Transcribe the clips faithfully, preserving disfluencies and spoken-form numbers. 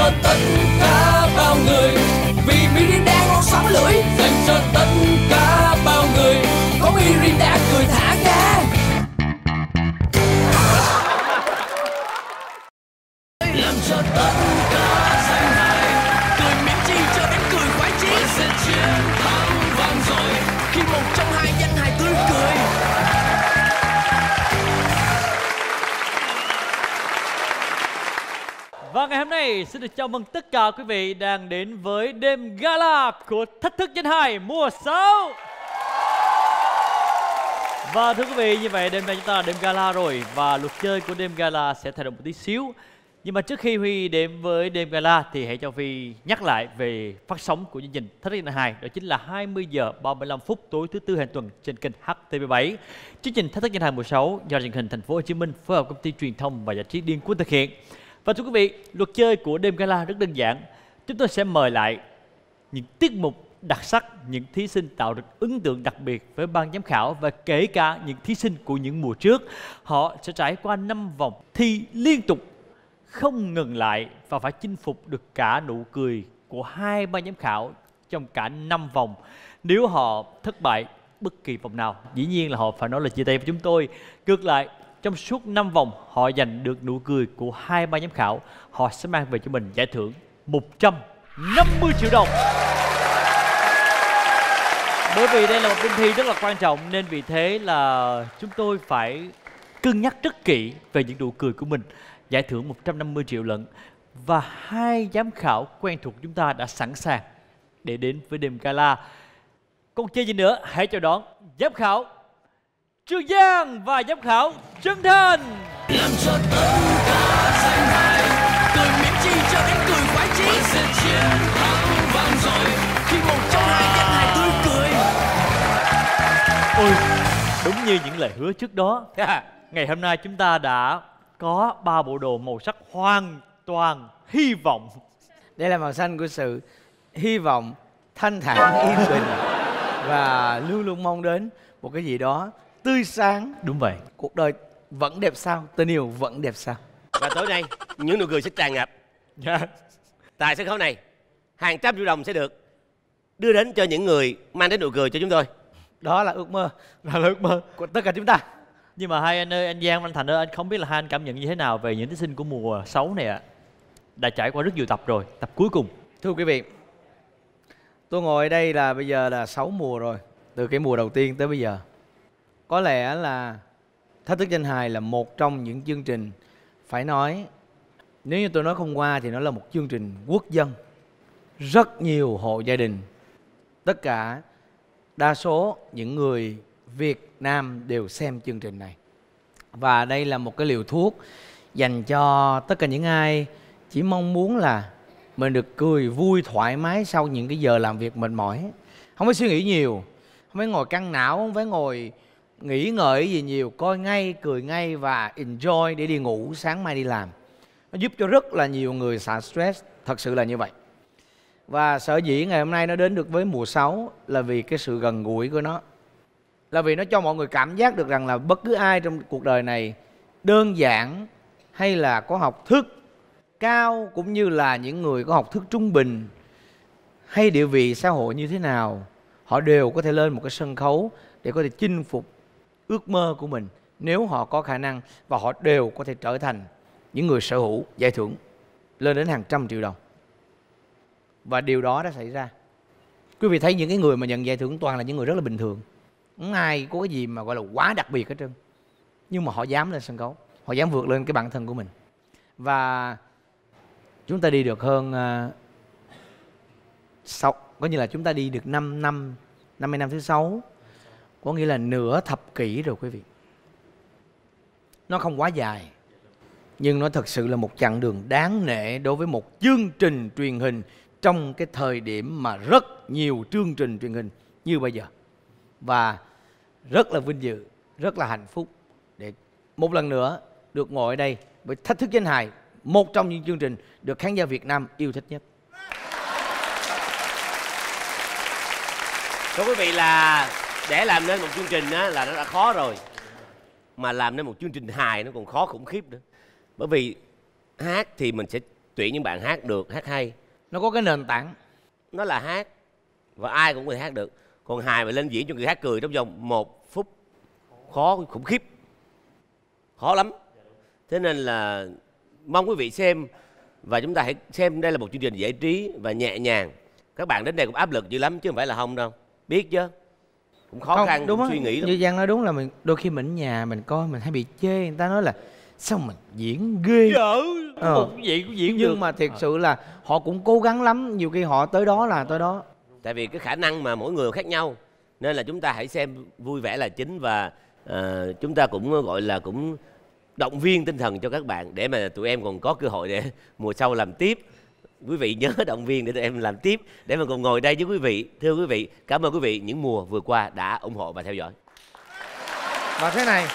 cho tất cả bao người, vì Mirinda ngon sáu lưỡi. Dành cho tất cả bao người, có Mirinda cười thả ga. Làm cho tất cả danh hài cười miễn chi cho đến cười khoái chí. Sẽ chiến thắng vang dội khi một trong hai danh hài tươi cười. Và ngày hôm nay xin được chào mừng tất cả quý vị đang đến với đêm gala của Thách Thức Danh Hài mùa sáu. Và thưa quý vị, như vậy đêm nay chúng ta là đêm gala rồi, và luật chơi của đêm gala sẽ thay đổi một tí xíu. Nhưng mà trước khi Huy đến với đêm gala thì hãy cho Huy nhắc lại về phát sóng của chương trình Thách Thức Danh Hài. Đó chính là hai mươi giờ ba mươi lăm phút tối thứ tư hàng tuần trên kênh H T V bảy. Chương trình Thách Thức Danh Hài mùa sáu do truyền hình Thành phố Hồ Chí Minh phối hợp công ty truyền thông và giải trí Điên Cuốn thực hiện. Và thưa quý vị, luật chơi của đêm gala rất đơn giản. Chúng tôi sẽ mời lại những tiết mục đặc sắc, những thí sinh tạo được ấn tượng đặc biệt với ban giám khảo, và kể cả những thí sinh của những mùa trước. Họ sẽ trải qua năm vòng thi liên tục, không ngừng lại, và phải chinh phục được cả nụ cười của hai ban giám khảo trong cả năm vòng. Nếu họ thất bại bất kỳ vòng nào, dĩ nhiên là họ phải nói là chia tay với chúng tôi. Ngược lại, trong suốt năm vòng họ giành được nụ cười của hai ban giám khảo, họ sẽ mang về cho mình giải thưởng một trăm năm mươi triệu đồng. Bởi vì đây là một đêm thi rất là quan trọng, nên vì thế là chúng tôi phải cân nhắc rất kỹ về những nụ cười của mình. Giải thưởng một trăm năm mươi triệu lận. Và hai giám khảo quen thuộc chúng ta đã sẵn sàng để đến với đêm gala. Còn chơi gì nữa, hãy chào đón giám khảo Trường Giang và giám khảo Trấn Thành. Làm cho tất cả danh hài cười miễn chi cho đến cười khoái chí. Sẽ chiến thắng vang dội khi một trong hai danh hài tươi cười. Ôi, đúng như những lời hứa trước đó, ngày hôm nay chúng ta đã có ba bộ đồ màu sắc hoàn toàn hy vọng. Đây là màu xanh của sự hy vọng, thanh thản, yên bình, và luôn luôn mong đến một cái gì đó tươi sáng. Đúng vậy. Cuộc đời vẫn đẹp sao, tình yêu vẫn đẹp sao. Và tối nay những nụ cười sẽ tràn ngập. Tại sân khấu này, hàng trăm triệu đồng sẽ được đưa đến cho những người mang đến nụ cười cho chúng tôi. Đó là ước mơ, Là ước mơ của tất cả chúng ta. Nhưng mà hai anh ơi, anh Giang, anh Thành ơi, anh không biết là hai anh cảm nhận như thế nào về những thí sinh của mùa sáu này ạ? À? Đã trải qua rất nhiều tập rồi, tập cuối cùng. Thưa quý vị, tôi ngồi ở đây là bây giờ là sáu mùa rồi, từ cái mùa đầu tiên tới bây giờ. Có lẽ là Thách Thức Danh Hài là một trong những chương trình, phải nói, nếu như tôi nói không qua thì nó là một chương trình quốc dân. Rất nhiều hộ gia đình, tất cả đa số những người Việt Nam đều xem chương trình này. Và đây là một cái liều thuốc dành cho tất cả những ai chỉ mong muốn là mình được cười vui thoải mái sau những cái giờ làm việc mệt mỏi. Không phải suy nghĩ nhiều, không phải ngồi căng não, không phải ngồi nghĩ ngợi gì nhiều, coi ngay, cười ngay và enjoy để đi ngủ, sáng mai đi làm. Nó giúp cho rất là nhiều người xả stress, thật sự là như vậy. Và sở dĩ ngày hôm nay nó đến được với mùa sáu là vì cái sự gần gũi của nó. Là vì nó cho mọi người cảm giác được rằng là bất cứ ai trong cuộc đời này, đơn giản hay là có học thức cao, cũng như là những người có học thức trung bình hay địa vị xã hội như thế nào, họ đều có thể lên một cái sân khấu để có thể chinh phục ước mơ của mình nếu họ có khả năng, và họ đều có thể trở thành những người sở hữu giải thưởng lên đến hàng trăm triệu đồng. Và điều đó đã xảy ra. Quý vị thấy những cái người mà nhận giải thưởng toàn là những người rất là bình thường, không ai có cái gì mà gọi là quá đặc biệt hết trơn, nhưng mà họ dám lên sân khấu, họ dám vượt lên cái bản thân của mình. Và chúng ta đi được hơn uh, sáu, có như là chúng ta đi được năm năm, năm mươi năm thứ sáu, có nghĩa là nửa thập kỷ rồi quý vị. Nó không quá dài, nhưng nó thật sự là một chặng đường đáng nể đối với một chương trình truyền hình trong cái thời điểm mà rất nhiều chương trình truyền hình như bây giờ. Và rất là vinh dự, rất là hạnh phúc để một lần nữa được ngồi ở đây với Thách Thức Danh Hài, một trong những chương trình được khán giả Việt Nam yêu thích nhất. Thưa quý vị, là để làm nên một chương trình á, là nó đã khó rồi, mà làm nên một chương trình hài nó còn khó khủng khiếp nữa. Bởi vì hát thì mình sẽ tuyển những bạn hát được, hát hay. Nó có cái nền tảng. Nó là hát và ai cũng có thể hát được. Còn hài mà lên diễn cho người khác cười trong vòng một phút khó khủng khiếp, khó lắm. Thế nên là mong quý vị xem, và chúng ta hãy xem đây là một chương trình giải trí và nhẹ nhàng. Các bạn đến đây cũng áp lực dữ lắm chứ không phải là không đâu, biết chứ, cũng khó Không, khăn, đúng cũng đó. suy nghĩ lắm. Như Giang nói đúng là mình đôi khi mình ở nhà mình coi mình hay bị chê, người ta nói là sao mình diễn ghê. Dở, Ờ. một vậy cũng diễn Nhưng được. mà thiệt sự là họ cũng cố gắng lắm, nhiều khi họ tới đó là tới đó. Tại vì cái khả năng mà mỗi người khác nhau, nên là chúng ta hãy xem vui vẻ là chính, và uh, chúng ta cũng gọi là cũng động viên tinh thần cho các bạn để mà tụi em còn có cơ hội để mùa sau làm tiếp. Quý vị nhớ động viên để tụi em làm tiếp, để mà cùng ngồi đây với quý vị. Thưa quý vị, cảm ơn quý vị những mùa vừa qua đã ủng hộ và theo dõi. Và thế này,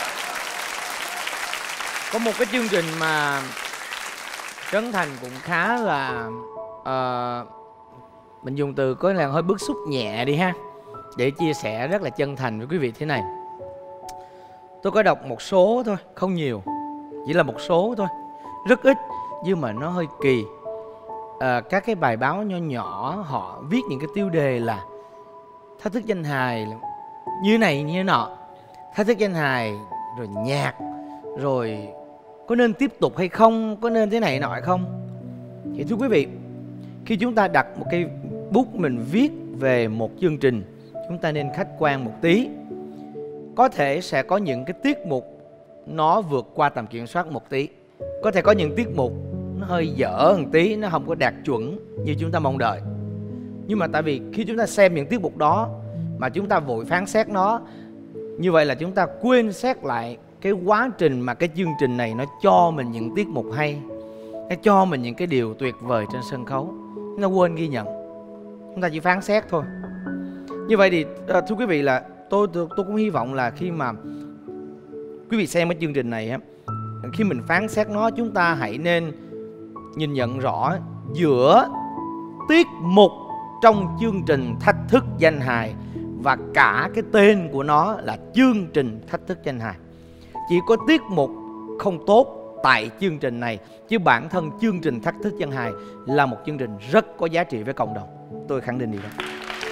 có một cái chương trình mà Trấn Thành cũng khá là uh, mình dùng từ có là hơi bức xúc nhẹ đi ha, để chia sẻ rất là chân thành với quý vị thế này. Tôi có đọc một số thôi, không nhiều, chỉ là một số thôi, rất ít, nhưng mà nó hơi kỳ. À, các cái bài báo nho nhỏ họ viết những cái tiêu đề là thách thức danh hài như này như nọ, thách thức danh hài rồi nhạc, rồi có nên tiếp tục hay không, có nên thế này nọ hay không. Thì thưa quý vị, khi chúng ta đặt một cái bút mình viết về một chương trình, chúng ta nên khách quan một tí. Có thể sẽ có những cái tiết mục nó vượt qua tầm kiểm soát một tí, có thể có những tiết mục nó hơi dở một tí, nó không có đạt chuẩn như chúng ta mong đợi. Nhưng mà tại vì khi chúng ta xem những tiết mục đó mà chúng ta vội phán xét nó, như vậy là chúng ta quên xét lại cái quá trình mà cái chương trình này nó cho mình những tiết mục hay, nó cho mình những cái điều tuyệt vời trên sân khấu, nó quên ghi nhận, chúng ta chỉ phán xét thôi. Như vậy thì thưa quý vị là tôi tôi, tôi cũng hy vọng là khi mà quý vị xem cái chương trình này á, khi mình phán xét nó, chúng ta hãy nên nhìn nhận rõ giữa tiết mục trong chương trình Thách Thức Danh Hài và cả cái tên của nó là chương trình Thách Thức Danh Hài. Chỉ có tiết mục không tốt tại chương trình này, chứ bản thân chương trình Thách Thức Danh Hài là một chương trình rất có giá trị với cộng đồng. Tôi khẳng định điều đó.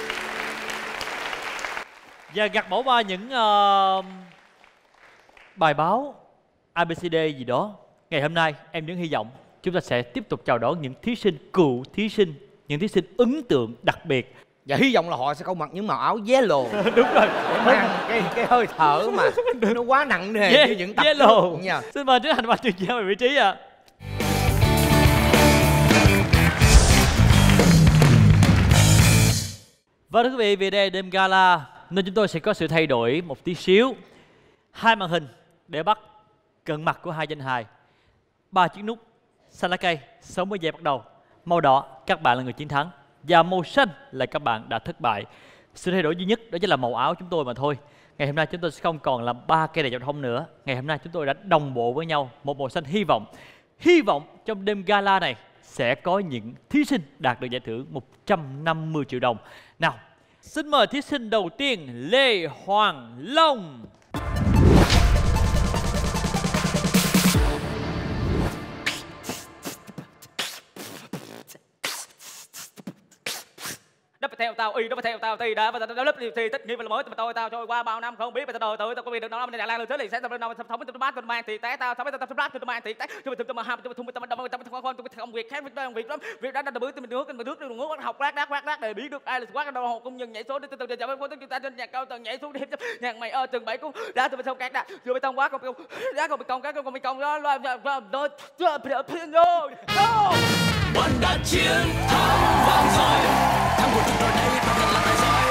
Và gặt bỏ qua những uh, bài báo a bê xê đê gì đó, ngày hôm nay em vẫn hy vọng chúng ta sẽ tiếp tục chào đón những thí sinh cựu thí sinh, những thí sinh ấn tượng đặc biệt. Và hy vọng là họ sẽ không mặc những màu áo yellow. Đúng rồi, để mang cái, cái hơi thở mà nó quá nặng nề yeah, như những tập yellow nha. Xin mời Trấn Thành và Trường Giang về vị trí ạ. À. Và thưa quý vị, vì đây là đêm gala nên chúng tôi sẽ có sự thay đổi một tí xíu. Hai màn hình để bắt cận mặt của hai danh hài, ba chiếc nút xanh lá cây, sáu mươi giây bắt đầu. Màu đỏ các bạn là người chiến thắng, và màu xanh là các bạn đã thất bại. Sự thay đổi duy nhất đó chính là màu áo chúng tôi mà thôi. Ngày hôm nay chúng tôi sẽ không còn là ba cây đèn giao thông nữa. Ngày hôm nay chúng tôi đã đồng bộ với nhau một màu xanh. Hy vọng Hy vọng trong đêm gala này sẽ có những thí sinh đạt được giải thưởng một trăm năm mươi triệu đồng. Nào, xin mời thí sinh đầu tiên, Lê Hoàng Long. Nó phải theo tao y, nó phải theo tao thì đã và tao lớp thì tất nhiên là mới mà tôi tao trôi qua bao năm không biết mà tao đời tự tao có việc được nó mình làm lên thế thì sẽ tao nó sống với tao mát tao mang thì té tao sống với tao mát tao mang thì té cho mình tao mà ham tao thùng tao tao tao không không việc khác việc đó việc lắm việc đó tao bước mình nước mình nước mình ngủ học rác rác rác rác để biết được ai là quá đâu công nhân nhảy số để tao chào với chúng ta trên nhạc cao tầng nhảy xuống đêm nhạc mày ơi từng bảy cũng đã tụi mình xong cát đã vừa tao quá không đá còn bị công cái còn bị công đó lo đó chưa piano Bạn đã chiến thắng vang dội, thắng của chúng tôi đây và thật là tài giỏi.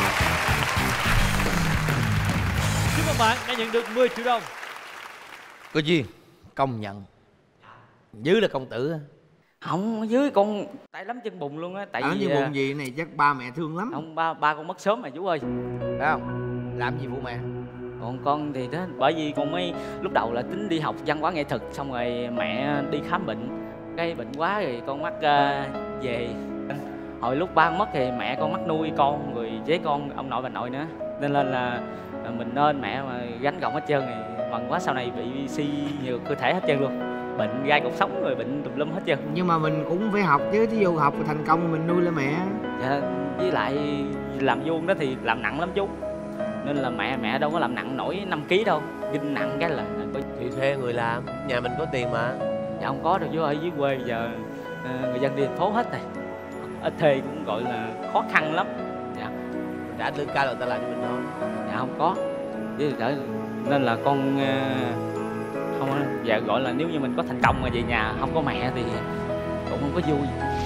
Chúc mừng bạn đã nhận được mười triệu đồng. Cô Duyên công nhận dưới là công tử. không dưới con tay lắm chân bùn luôn á, tại Ở vì như bụng gì này chắc ba mẹ thương lắm. không ba ba con mất sớm mà chú ơi. Phải không? Làm gì phụ mẹ? Còn con thì đó, bởi vì con mới lúc đầu là tính đi học văn hóa nghệ thuật, xong rồi mẹ đi khám bệnh, cái bệnh quá rồi con mắc uh, về. Hồi lúc ba con mất thì mẹ con mắc nuôi con rồi với con ông nội bà nội nữa, nên lên là mình nên mẹ mà gánh gồng hết trơn thì mần quá, sau này bị suy nhiều cơ thể hết trơn luôn. bệnh gai cột sống rồi bệnh tùm lum hết trơn. Nhưng mà mình cũng phải học chứ, thí dụ học thành công thì mình nuôi lên mẹ. Dạ, với lại làm vuông đó thì làm nặng lắm chú, nên là mẹ mẹ đâu có làm nặng nổi năm ký đâu, ginh nặng cái là Thì thuê người làm, nhà mình có tiền mà. dạ không có được chú ơi, dưới quê giờ uh, người dân đi thành phố hết rồi, ít thuê cũng gọi là khó khăn lắm. Dạ, Trả lương cao là người ta làm cho mình thôi. dạ không có, chứ đỡ, nên là con uh, không, dạ gọi là nếu như mình có thành công mà về nhà không có mẹ thì cũng không có vui.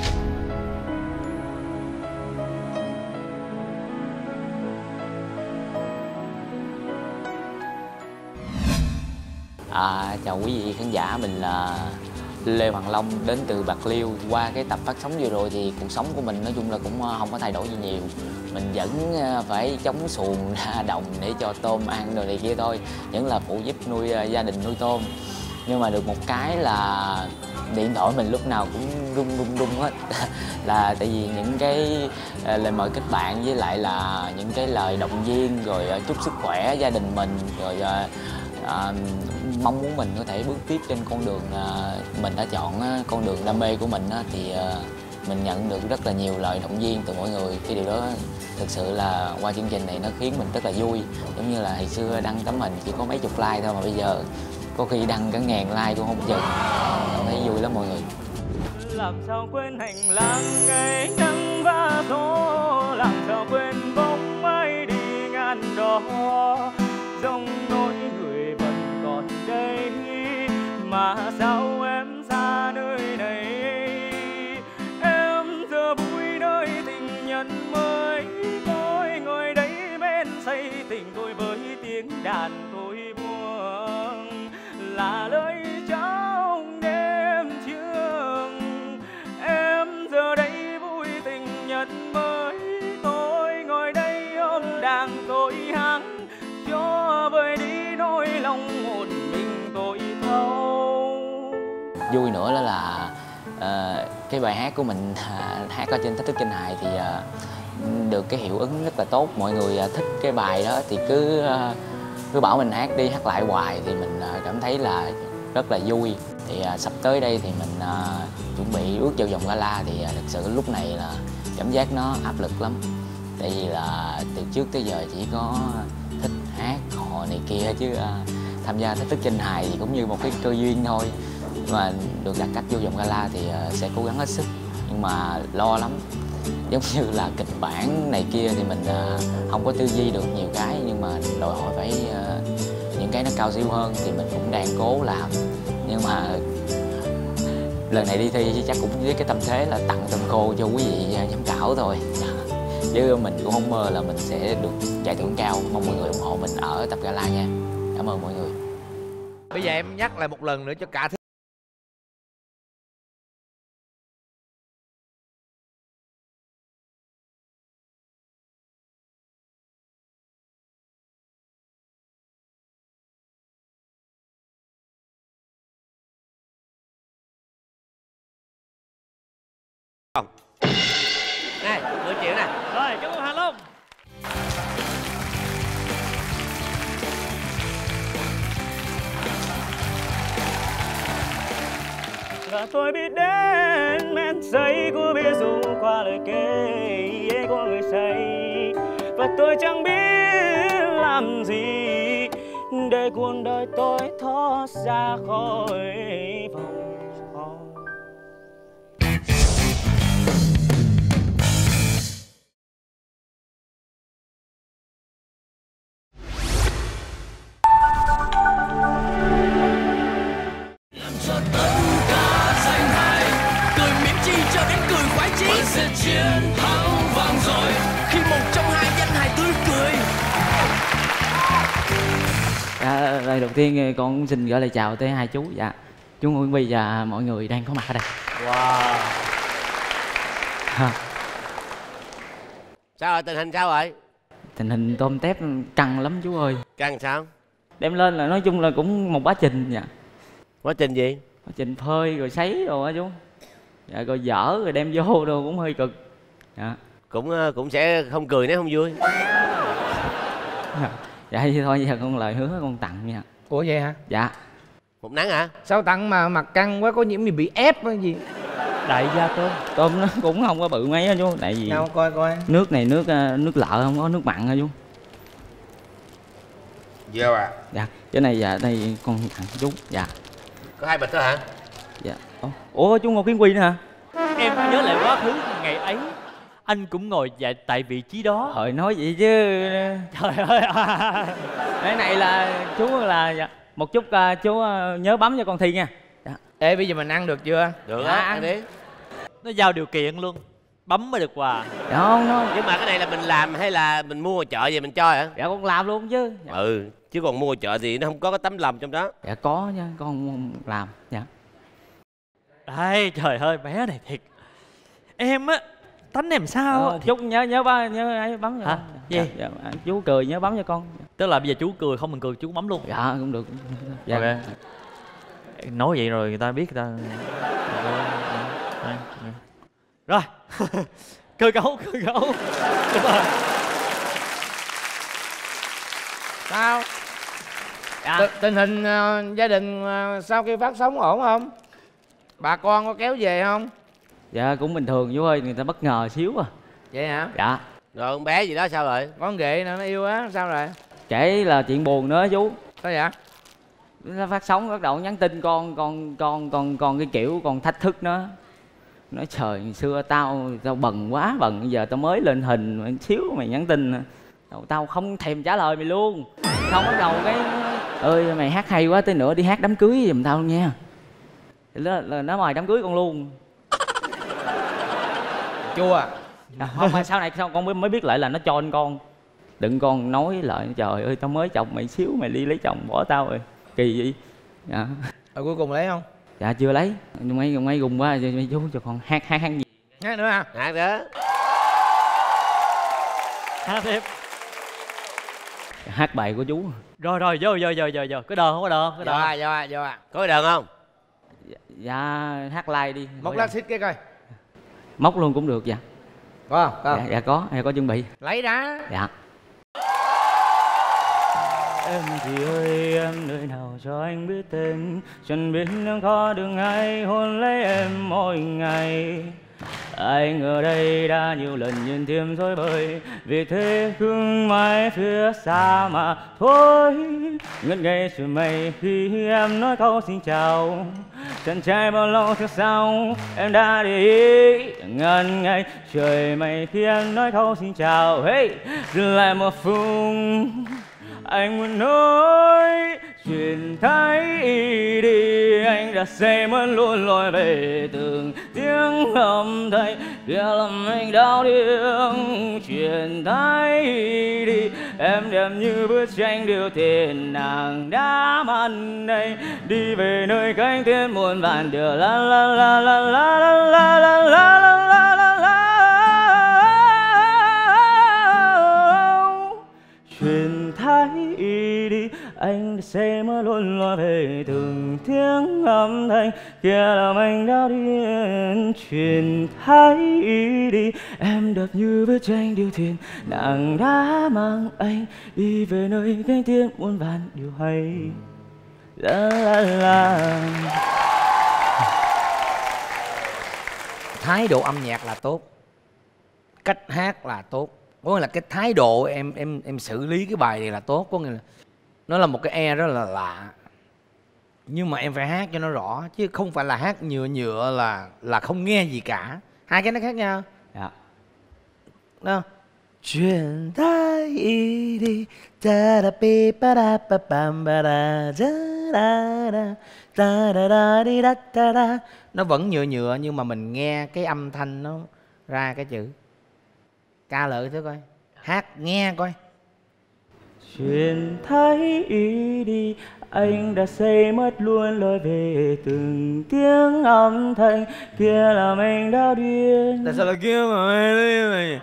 À, chào quý vị khán giả, mình là Lê Hoàng Long đến từ Bạc Liêu. Qua cái tập phát sóng vừa rồi thì cuộc sống của mình nói chung là cũng không có thay đổi gì nhiều. Mình vẫn phải chống xuồng ra đồng để cho tôm ăn rồi này kia thôi, vẫn là phụ giúp nuôi gia đình, nuôi tôm. Nhưng mà được một cái là điện thoại mình lúc nào cũng rung rung rung hết là tại vì những cái lời mời kết bạn với lại là những cái lời động viên rồi chúc sức khỏe gia đình mình, rồi À, mong muốn mình có thể bước tiếp trên con đường à, mình đã chọn á, con đường đam mê của mình á, thì à, mình nhận được rất là nhiều lời động viên từ mọi người. Cái điều đó thực sự là qua chương trình này nó khiến mình rất là vui. Giống như là hồi xưa đăng tấm hình chỉ có mấy chục like thôi mà bây giờ có khi đăng cả ngàn like cũng không chừng. Cảm thấy vui lắm mọi người. Làm sao quên hành lang ngày nắng và gió, làm sao quên bóng mây đi ngàn đó, dòng nỗi người vẫn còn đây mà sao em xa nơi này. Em giờ vui nơi tình nhân mới, tôi ngồi đây bên say tình tôi với tiếng đàn tôi buông là lời trong đêm trường. Em giờ đây vui tình nhân mới, tôi ngồi đây ôm đàn tôi hát cho vơi đi nỗi lòng một mình tôi thâu. Vui nữa đó là uh, cái bài hát của mình uh, hát ở trên Thách Thức Danh Hài thì uh, được cái hiệu ứng rất là tốt. Mọi người uh, thích cái bài đó thì cứ uh, cứ bảo mình hát đi hát lại hoài thì mình uh, cảm thấy là rất là vui. Thì uh, sắp tới đây thì mình uh, chuẩn bị bước vào vòng gala thì uh, thực sự lúc này là cảm giác nó áp lực lắm. Tại vì là từ trước tới giờ chỉ có thích hát hò này kia chứ uh, tham gia Thách Thức Danh Hài thì cũng như một cái cơ duyên thôi. Mà được đặt cách vô vòng gala thì uh, sẽ cố gắng hết sức, nhưng mà lo lắm. Giống như là kịch bản này kia thì mình uh, không có tư duy được nhiều cái, nhưng mà đòi hỏi phải uh, những cái nó cao siêu hơn thì mình cũng đang cố làm. Nhưng mà lần này đi thi thì chắc cũng với cái tâm thế là tặng tôm khô cho quý vị giám khảo thôi, chứ mình cũng không mơ là mình sẽ được giải thưởng cao. Mong mọi người ủng hộ mình ở tập gala nha. Cảm ơn mọi người. Bây giờ em nhắc lại một lần nữa cho cả thế. Này, mười triệu nè. Rồi, cảm ơn Hà Long. Và tôi biết đến men say của bia rượu qua lời kể của người say, và tôi chẳng biết làm gì để cuộc đời tôi thoát ra khỏi vòng tròn. Làm cho tất cả danh hài, cười mỉm chi cho đến cười khoái chí. Vẫn sẽ chiến thắng vang dội khi một trong hai danh hài tươi cười. À, lời đầu tiên con xin gửi lời chào tới hai chú, dạ chú Nguyễn Huy và mọi người đang có mặt ở đây. Wow. Sao rồi, tình hình sao rồi? Tình hình tôm tép căng lắm chú ơi. Căng sao? Đem lên là nói chung là cũng một quá trình dạ. Quá trình gì? Quá trình phơi rồi sấy rồi á chú. Dạ, rồi dở rồi đem vô đồ cũng hơi cực. Dạ. Cũng cũng sẽ không cười nếu không vui. Dạ thì thôi, giờ con lời hứa con tặng nha. Ủa vậy hả? Dạ. Một nắng hả? Sao tặng mà mặt căng quá, có nhiễm gì bị ép hay gì? Đại gia tôm. Tôm nó cũng không có bự mấy á chú, tại vì Nào coi coi. nước này nước nước lợ, không có nước mặn hả chú? Vô à? Dạ, cái này dạ đây con tặng chú. Dạ. Có hai bịch thôi hả? Dạ. Ủa chú Ngô Kiến Quy nữa hả? Em nhớ lại quá khứ ngày ấy, anh cũng ngồi tại tại vị trí đó. Thôi nói vậy chứ. Trời ơi. Cái này là chú là dạ. Một chút uh, chú uh, nhớ bấm cho con Thi nha. Dạ. Ê bây giờ mình ăn được chưa? Được Dạ. á, ăn đi. Nó giao điều kiện luôn, bấm mới được quà. Dạ không, nó... Nhưng mà cái này là mình làm hay là mình mua ở chợ về mình cho hả? Dạ con làm luôn chứ. Dạ. Ừ, chứ còn mua ở chợ thì nó không có cái tấm lòng trong đó. Dạ có nha, con không làm. Dạ. Đây, trời ơi, bé này thiệt. Em á, tánh em sao Ờ, chú nhớ nhớ bấm nhớ ấy bấm cho hả? con. Gì? Dạ, dạ, chú cười nhớ bấm cho con. Tức là bây giờ chú cười không mình cười chú bấm luôn. Dạ cũng được. Dạ. Ok. Nói vậy rồi người ta biết người ta. Rồi. Cơ cấu, cơ cấu. Đúng rồi. Sao? Dạ. T- tình hình uh, gia đình uh, sau khi phát sóng ổn không? Bà con có kéo về không? Dạ cũng bình thường chú ơi, người ta bất ngờ xíu à. Vậy hả? Dạ. Rồi con bé gì đó sao rồi? Con ghệ nè, nó yêu á, sao rồi? Kể là chuyện buồn nữa chú. Sao vậy? Nó phát sóng bắt đầu nhắn tin con con con con con cái kiểu con thách thức nó. Nói trời ngày xưa tao tao bần quá bần, bây giờ tao mới lên hình mà xíu mày nhắn tin. Tao, tao không thèm trả lời mày luôn. Xong bắt đầu cái ơi mày hát hay quá, tới nữa đi hát đám cưới giùm tao nha. Thì đó là nó mời đám cưới con luôn. Chua à? À, không mà sau này sao con mới mới biết lại là nó cho anh con. Đừng con nói lại trời ơi tao mới chồng mày xíu mày đi lấy chồng bỏ tao rồi. Kỳ vậy. Dạ. Rồi cuối cùng lấy không? Dạ chưa lấy. Mấy mấy gùng quá mấy chú cho con hát hát hát gì. Hát nữa hả? Hát đó. Hát thêm. Hát bài của chú. Rồi rồi, vô vô vô vô vô. Có đờn không, có đờn không? Có Vô đờn. à, vô à, vô à. Có cái đờn không? Dạ, dạ hát live đi. Móc lá xích cái coi. Móc luôn cũng được dạ. Có không? Có Dạ, không? dạ có, em có chuẩn bị. Lấy ra. Dạ. Em thì ơi em nơi nào cho anh biết tên, chẳng biết đang có đường ai hôn lấy em mỗi ngày. Anh ở đây đã nhiều lần nhìn thêm dối bời, vì thế cứ mãi phía xa mà thôi. Ngất ngây chờ mây khi em nói câu xin chào, chẳng trai bao lâu theo sau em đã để ý. Ngần ngây trời mây khi em nói câu xin chào, hey dừng lại một phút. Anh muốn nói chuyện thấy đi, anh đã say mất luôn lối về từng tiếng âm thanh kia làm anh đau điếng. Chuyện thấy đi, em đẹp như bức tranh điêu tiền, nàng đã mang đây đi về nơi cánh thiên muôn vàn điều la la la la la la la la la la la la. Chuyện thấy đi, anh đã say mơ luôn lo về từng tiếng âm thanh kia làm anh đau điên. Chuyện thấy đi, em đẹp như bức tranh điêu thuyền, nàng đã mang anh đi về nơi cánh thiên muôn vàn điều hay. La la la. Thái độ âm nhạc là tốt, cách hát là tốt, có nghĩa là cái thái độ em em em xử lý cái bài này là tốt, có nghĩa là nó là một cái e rất là lạ, nhưng mà em phải hát cho nó rõ chứ không phải là hát nhựa nhựa là là không nghe gì cả. Hai cái nó khác nhau. Dạ. Đó. Chuyện thấy đi ta da pi pa da pa pam ba da da da da da da da đi da da da. Nó vẫn nhựa nhựa nhưng mà mình nghe cái âm thanh nó ra cái chữ. Ca lợi thử coi, hát nghe coi. Chuyện thấy đi, anh đã say mất luôn lối về từng tiếng âm thanh kia làm anh đau điên. Tại sao là kia mà mày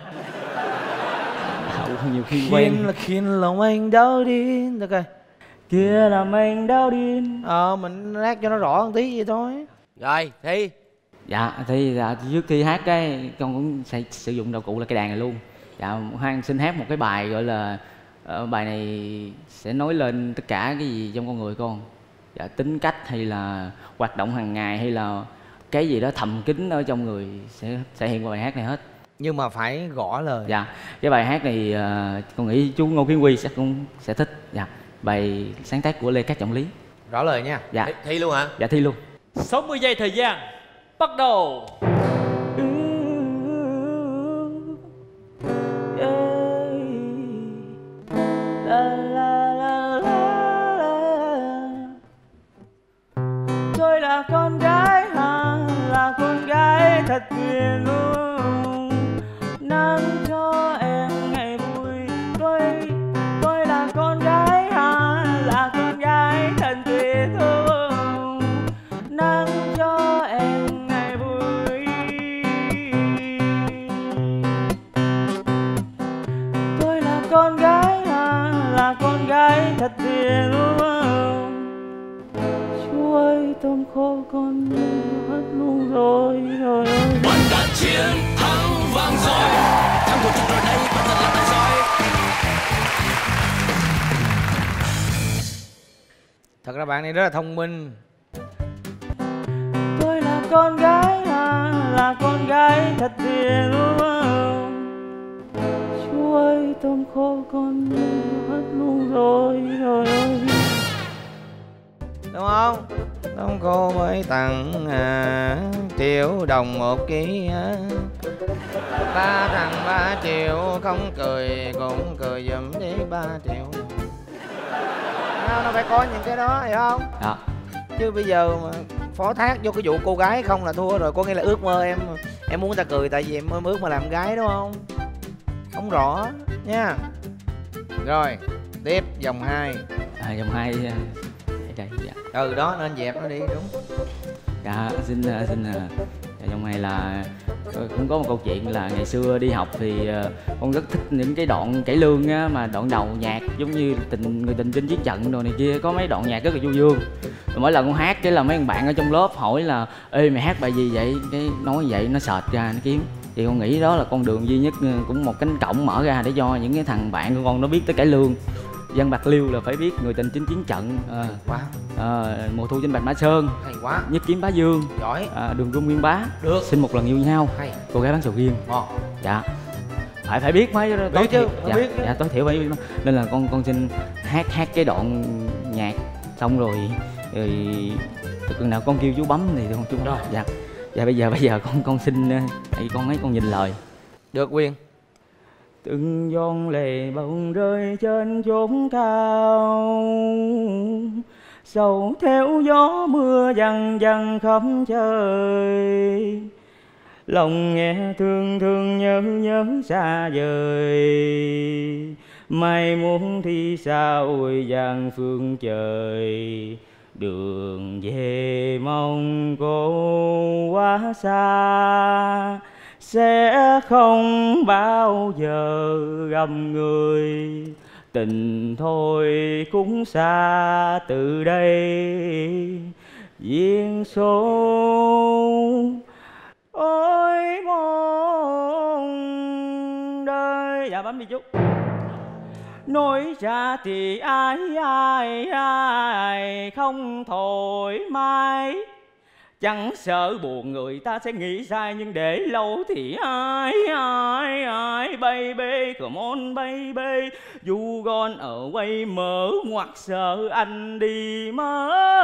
Nhiều khi khiến quen là khiến lòng anh đau điên. Được rồi. kia làm anh đau điên. Ờ mình hát cho nó rõ một tí vậy thôi. Rồi, Thi. Dạ thì dạ, trước khi hát cái con cũng sẽ sử dụng đạo cụ là cái đàn này luôn. Dạ Hoan xin hát một cái bài gọi là uh, bài này sẽ nói lên tất cả cái gì trong con người con. dạ, tính cách hay là hoạt động hàng ngày hay là cái gì đó thầm kín ở trong người sẽ thể hiện qua bài hát này hết. Nhưng mà phải gõ lời. Dạ, cái bài hát này uh, con nghĩ chú Ngô Kiến Huy sẽ cũng sẽ thích. Dạ, bài sáng tác của Lê Cát Trọng Lý. Rõ lời nha. Dạ. Thi, thi luôn hả? Dạ thi luôn. sáu mươi giây thời gian bắt đầu. Tôi là con gái hà, là con gái thật hiền luôn, nắng cho em ngày vui. Tôi tôi là con gái hà, là con gái thật tuyệt thương, nắng cho em ngày vui. Tôi là con gái hà, là con gái thật hiền luôn. Chú ơi tôm khô con hết luôn rồi rồi. Bạn đã chiến thắng vang dội, thắng cuộc cuộc rồi đây bạn thật là tài giỏi. Thật ra bạn này rất là thông minh. Tôi là con gái à, là con gái thật hiền luôn. Chú ơi tôm khô con hết luôn rồi rồi. Đúng không? Tôm khô mới tặng à, triệu đồng một ký à. Ba thằng ba triệu không cười cũng cười giùm đi ba triệu. Nó, nó phải có những cái đó, hiểu không? Dạ. Chứ bây giờ mà phó thác vô cái vụ cô gái không là thua rồi. Có nghĩa là ước mơ em em muốn người ta cười tại vì em ước mà làm gái, đúng không? Không rõ nha. Rồi tiếp vòng hai. À, vòng hai đây. Dạ. Ừ đó, nên dẹp nó đi, đúng. Dạ, xin xin dạ, vòng hai là cũng có một câu chuyện là ngày xưa đi học thì uh, con rất thích những cái đoạn cải lương á, mà đoạn đầu nhạc giống như tình người tình trên chiến trận đồ này kia, có mấy đoạn nhạc rất là du dương. Rồi mỗi lần con hát cái là mấy thằng bạn ở trong lớp hỏi là ê mày hát bài gì vậy, cái nói vậy nó sệt ra nó kiếm. Thì con nghĩ đó là con đường duy nhất, cũng một cánh cổng mở ra để cho những cái thằng bạn của con nó biết tới cải lương. Dân Bạc Liêu là phải biết người tình trên chiến trận, à, Wow. à, mùa thu trên Bạch Mã Sơn, Hay quá. Nhất kiếm Bá Dương, Giỏi. à, đường Trung Nguyên Bá, Được. Xin một lần yêu nhau, Hay. Cô gái bán sầu riêng. Ngon. Dạ, phải phải biết mới tối Biết chứ, thiểu. phải Dạ, biết chứ. dạ tối thiểu phải biết. Nên là con con xin hát hát cái đoạn nhạc xong rồi rồi chừng nào con kêu chú bấm thì con chú đó. Dạ, dạ bây giờ bây giờ con con xin thì con mấy con nhìn lời. Được Quyên. Từng giọt lệ bỗng rơi trên chốn cao, sầu theo gió mưa dằn dằn khắp trời. Lòng nghe thương thương nhớ nhớ xa vời, mai muốn thì sao ôi vàng phương trời. Đường về mong cô quá xa, sẽ không bao giờ gặp người. Tình thôi cũng xa từ đây, duyên số ôi mong đời. Dạ bấm đi chút. Nói ra thì ai ai ai không thoải mái, chẳng sợ buồn người ta sẽ nghĩ sai, nhưng để lâu thì ai ai ai. Baby come on baby, you gone away mở ngoặt sợ anh đi mất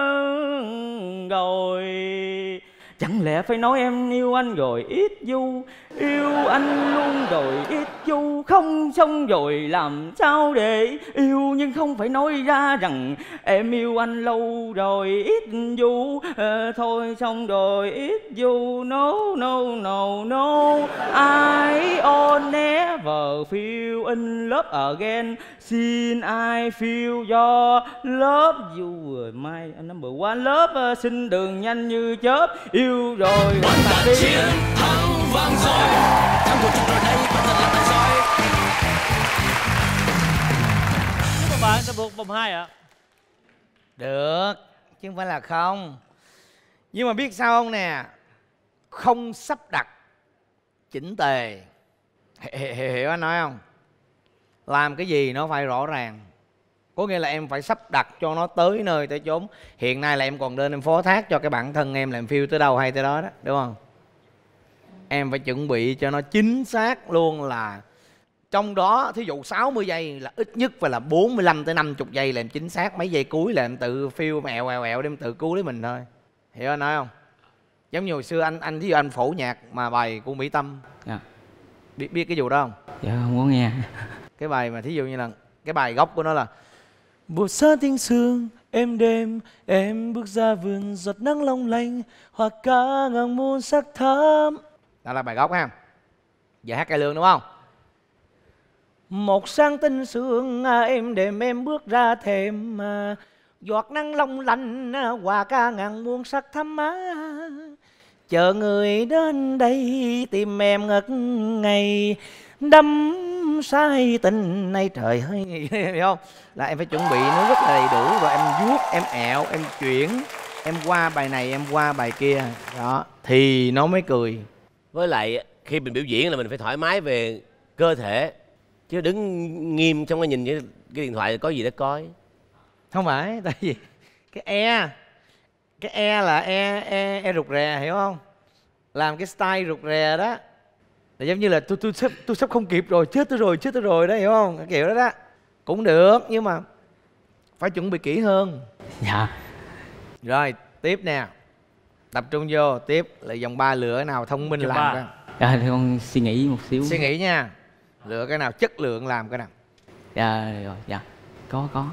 rồi. Chẳng lẽ phải nói em yêu anh rồi ít du, yêu anh luôn rồi ít du, không xong rồi làm sao để yêu. Nhưng không phải nói ra rằng em yêu anh lâu rồi ít du, à, thôi xong rồi ít du. No no no no, I on never feel in love again, xin I feel your love you my number one love. Xin đường nhanh như chớp, yêu rồi Bạn đã đi. chiến thắng vang dội, thắng cuộc rồi đây bạn thật là tài giỏi. Chúc mừng bạn đã vượt vòng hai ạ. Được, chứ không phải là không. Nhưng mà biết sao không nè, không sắp đặt chỉnh tề. Hiểu, hiểu, hiểu anh nói không? Làm cái gì nó phải rõ ràng. Có nghĩa là em phải sắp đặt cho nó tới nơi tới chốn. Hiện nay là em còn nên em phó thác cho cái bản thân em là em phiêu tới đâu hay tới đó đó, đúng không? Em phải chuẩn bị cho nó chính xác luôn, là trong đó thí dụ sáu mươi giây là ít nhất phải là bốn mươi lăm tới năm mươi giây là em chính xác. Mấy giây cuối là em tự phiêu mẹo ẹo ẹo để em tự cứu lấy mình thôi. Hiểu anh nói không? Giống như hồi xưa anh anh thí dụ anh phổ nhạc mà bài của Mỹ Tâm. Dạ. Biết biết cái vụ đó không? Dạ không có nghe. Cái bài mà thí dụ như là cái bài gốc của nó là buổi sáng tinh sương êm đêm, em bước ra vườn giọt nắng long lanh, hoa cá ngàn muôn sắc thắm. Đó là bài gốc ha. Giờ hát cải lương đúng không? Một sáng tinh sương êm đêm, em bước ra thềm, giọt nắng long lanh, hoa cá ngàn muôn sắc thắm á. Chờ người đến đây tìm em ngất ngây, đắm say tình này trời ơi. Hiểu không? Là em phải chuẩn bị nó rất là đầy đủ. Rồi em vuốt, em ẹo, em chuyển, em qua bài này, em qua bài kia. Đó, thì nó mới cười. Với lại khi mình biểu diễn là mình phải thoải mái về cơ thể, chứ đứng nghiêm trong cái nhìn cái, cái điện thoại có gì để coi. Không phải, tại vì cái e Cái e là e, e, e rụt rè, hiểu không? Làm cái style rụt rè đó là giống như là tôi tôi sắp tôi sắp không kịp rồi, chết tôi rồi, chết tôi rồi đó, hiểu không? Cái kiểu đó đó cũng được, nhưng mà phải chuẩn bị kỹ hơn. Dạ. Rồi tiếp nè, tập trung vô. Tiếp là vòng ba, lựa cái nào thông minh Vòng làm ba. cái. Dạ thì con suy nghĩ một xíu. Suy nghĩ nha, lựa cái nào chất lượng làm cái nào. Dạ rồi, dạ. Có có.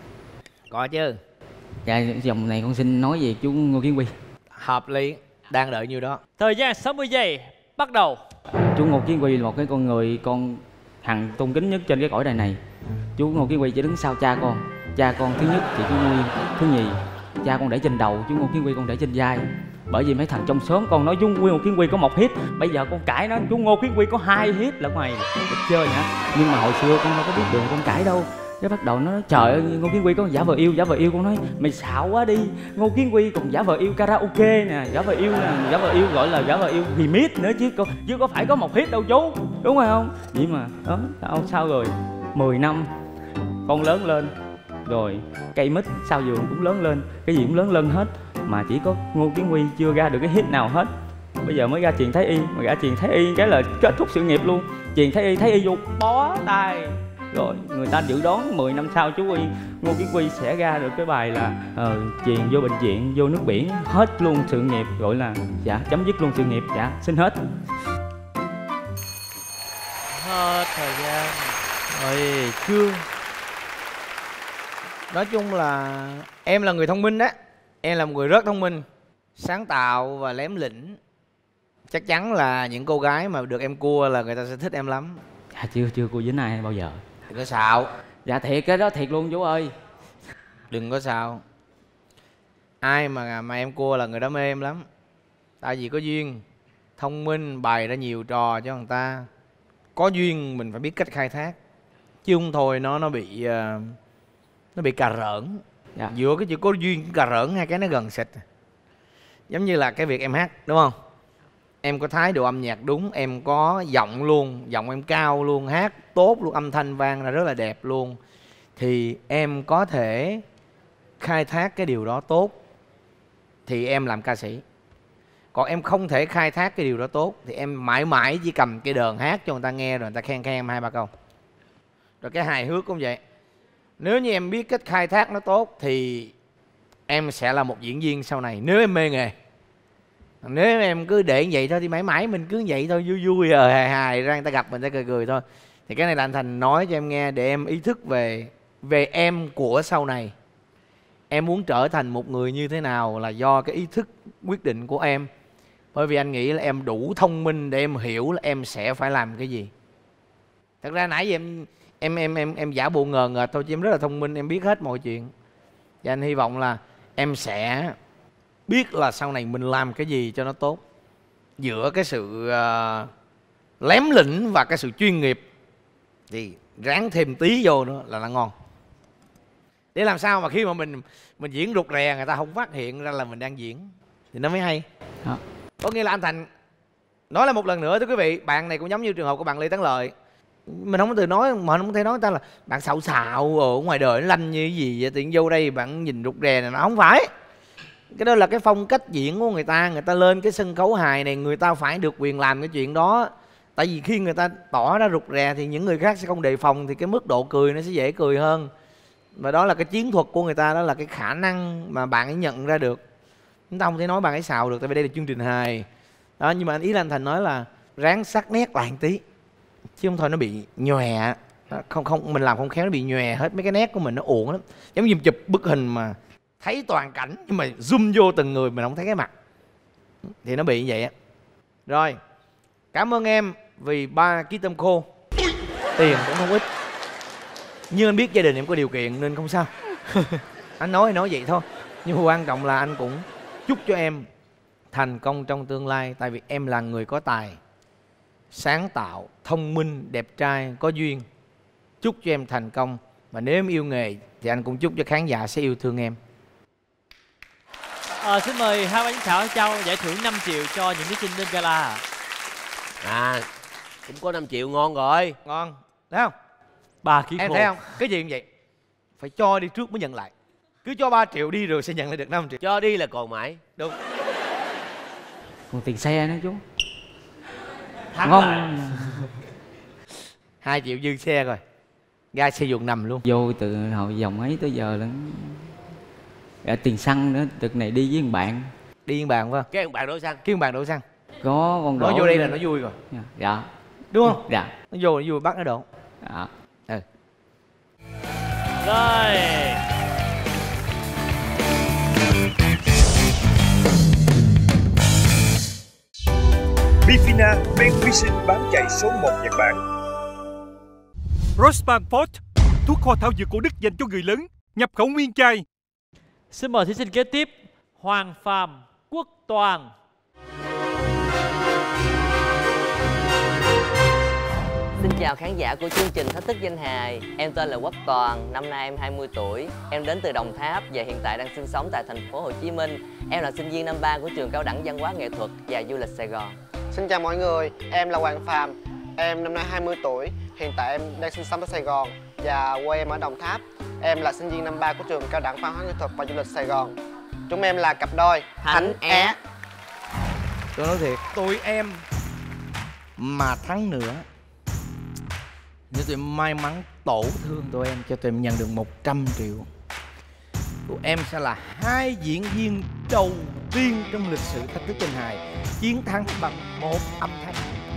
Có chứ. Dạ dòng này con xin nói về chú Ngô Kiến Huy. Hợp lý, đang đợi nhiêu đó. Thời gian sáu mươi giây, bắt đầu. Chú Ngô Kiến Huy là một cái con người con hằng tôn kính nhất trên cái cõi đời này. Chú Ngô Kiến Huy chỉ đứng sau cha con. Cha con thứ nhất thì chú Nguyên, thứ nhì cha con để trên đầu, chú Ngô Kiến Huy con để trên vai. Bởi vì mấy thằng trong xóm con nói chú Ngô Kiến Huy có một hit, bây giờ con cãi nó chú Ngô Kiến Huy có hai hit là mày được chơi hả? Nhưng mà hồi xưa con đâu có biết đường con cãi đâu. Cái bắt đầu nó nói trời ơi Ngô Kiến Huy có giả vờ yêu, giả vờ yêu. Con nói mày xạo quá đi. Ngô Kiến Huy còn giả vờ yêu karaoke nè, giả vờ yêu nè, giả vờ yêu gọi là giả vờ yêu remix nữa chứ con, chứ có phải có một hit đâu chú, đúng rồi không? Vậy mà đó, sao, sao rồi mười năm con lớn lên rồi, cây mít sau vườn cũng lớn lên, cái gì cũng lớn lên hết, mà chỉ có Ngô Kiến Huy chưa ra được cái hit nào hết. Bây giờ mới ra Truyền Thái Y, mà ra Truyền Thái Y cái là kết thúc sự nghiệp luôn. Truyền Thái Y, Thái Y vô bó tay. Rồi người ta dự đoán mười năm sau chú Huy, Ngô Kiến Huy sẽ ra được cái bài là uh, truyền vô bệnh viện, vô nước biển, hết luôn sự nghiệp, gọi là dạ chấm dứt luôn sự nghiệp, dạ xin hết. Hết thời gian. Rồi chưa. Nói chung là em là người thông minh đó. Em là một người rất thông minh, sáng tạo và lém lĩnh. Chắc chắn là những cô gái mà được em cua là người ta sẽ thích em lắm. Dạ chưa chưa cô dính ai bao giờ. Đừng có xạo. Dạ thiệt cái đó thiệt luôn chú ơi. Đừng có xạo. Ai mà mà em cua là người đó mê em lắm. Tại vì có duyên, thông minh, bày ra nhiều trò cho người ta. Có duyên mình phải biết cách khai thác, chứ không thôi nó nó bị uh, nó bị cà rỡn. Dạ. Giữa cái chữ có duyên cà rỡn hai cái nó gần xịt. Giống như là cái việc em hát đúng không? Em có thái độ âm nhạc đúng, em có giọng luôn, giọng em cao luôn, hát tốt luôn, âm thanh vang là rất là đẹp luôn, thì em có thể khai thác cái điều đó tốt thì em làm ca sĩ. Còn em không thể khai thác cái điều đó tốt thì em mãi mãi chỉ cầm cái đờn hát cho người ta nghe rồi người ta khen khen em hai ba câu. Rồi cái hài hước cũng vậy. Nếu như em biết cách khai thác nó tốt thì em sẽ là một diễn viên sau này, nếu em mê nghề. Nếu em cứ để vậy thôi thì mãi mãi mình cứ vậy thôi, vui vui rồi hài hài ra người ta gặp mình ta cười cười thôi. Thì cái này là anh Thành nói cho em nghe để em ý thức về về em của sau này. Em muốn trở thành một người như thế nào là do cái ý thức quyết định của em. Bởi vì anh nghĩ là em đủ thông minh để em hiểu là em sẽ phải làm cái gì. Thật ra nãy giờ em em em em em giả bộ ngờ ngợt thôi chứ em rất là thông minh, em biết hết mọi chuyện. Và anh hy vọng là em sẽ biết là sau này mình làm cái gì cho nó tốt. Giữa cái sự uh, lém lĩnh và cái sự chuyên nghiệp thì ráng thêm tí vô nữa là nó ngon. Để làm sao mà khi mà mình mình diễn rụt rè người ta không phát hiện ra là mình đang diễn thì nó mới hay. Đó. Có nghĩa là anh Thành nói lại một lần nữa thưa quý vị, bạn này cũng giống như trường hợp của bạn Lê Tấn Lợi. Mình không có từ nói, mà không thể nói người ta là bạn xạo xạo ở ngoài đời nó lanh như cái gì vậy, tiện vô đây bạn nhìn rụt rè này, nó không phải. Cái đó là cái phong cách diễn của người ta. Người ta lên cái sân khấu hài này, người ta phải được quyền làm cái chuyện đó. Tại vì khi người ta tỏ ra rụt rè thì những người khác sẽ không đề phòng, thì cái mức độ cười nó sẽ dễ cười hơn. Và đó là cái chiến thuật của người ta, đó là cái khả năng mà bạn ấy nhận ra được. Chúng ta không thể nói bạn ấy xạo được, tại vì đây là chương trình hài đó. Nhưng mà ý là anh Thành nói là ráng sắc nét lại một tí, chứ không thôi nó bị nhòe. Không không mình làm không khéo nó bị nhòe hết, mấy cái nét của mình nó uổng lắm. Giống như chụp bức hình mà thấy toàn cảnh nhưng mà zoom vô từng người mình không thấy cái mặt, thì nó bị như vậy á. Rồi, cảm ơn em vì ba ký tôm khô. Tiền cũng không ít, nhưng anh biết gia đình em có điều kiện nên không sao. Anh nói thì nói vậy thôi, nhưng mà quan trọng là anh cũng chúc cho em thành công trong tương lai. Tại vì em là người có tài, sáng tạo, thông minh, đẹp trai, có duyên. Chúc cho em thành công. Và nếu em yêu nghề thì anh cũng chúc cho khán giả sẽ yêu thương em. À, xin mời hai ban giám khảo trao giải thưởng năm triệu cho những thí sinh đêm gala. À, cũng có năm triệu ngon rồi. Ngon, thấy không? Ba ký Em khô. thấy không? Cái gì cũng vậy, phải cho đi trước mới nhận lại. Cứ cho ba triệu đi rồi sẽ nhận lại được năm triệu. Cho đi là còn mãi. Đúng. Còn tiền xe nữa chú. Thắng Ngon. lại. Hai triệu dư xe rồi, ga xe dùng nằm luôn. Vô từ hồi vòng ấy tới giờ là à, tiền xăng nữa. Đợt này đi với thằng bạn. Đi với bạn phải không? Cái bạn đổ xăng. Kêu bạn đổ xăng. Có con Nói đổ vô đây là nó vui rồi. Dạ. Đúng không? Dạ. Nó vô nó vui bắt nó đổ. Dạ. Ừ. Rồi. Bifina, men vi sinh bán chạy số một Nhật Bản. Rossmann Fort, thuốc kho thảo dược của Đức dành cho người lớn, nhập khẩu nguyên chai. Xin mời thí sinh kế tiếp, Hoàng Phạm, Quốc Toàn. Xin chào khán giả của chương trình Thách thức danh hài. Em tên là Quốc Toàn, năm nay em hai mươi tuổi. Em đến từ Đồng Tháp và hiện tại đang sinh sống tại thành phố Hồ Chí Minh. Em là sinh viên năm ba của trường Cao đẳng Văn hóa Nghệ thuật và Du lịch Sài Gòn. Xin chào mọi người, em là Hoàng Phạm. Em năm nay hai mươi tuổi, hiện tại em đang sinh sống ở Sài Gòn và quê em ở Đồng Tháp. Em là sinh viên năm ba của trường Cao đẳng Văn hóa Nghệ thuật và Du lịch Sài Gòn. Chúng em là cặp đôi Thánh Á. Tôi nói thiệt, tụi em mà thắng nữa, nếu tụi em may mắn tổn thương tụi em, cho tụi em nhận được một trăm triệu. Tụi em sẽ là hai diễn viên đầu tiên trong lịch sử Thách thức danh hài chiến thắng bằng một âm thanh.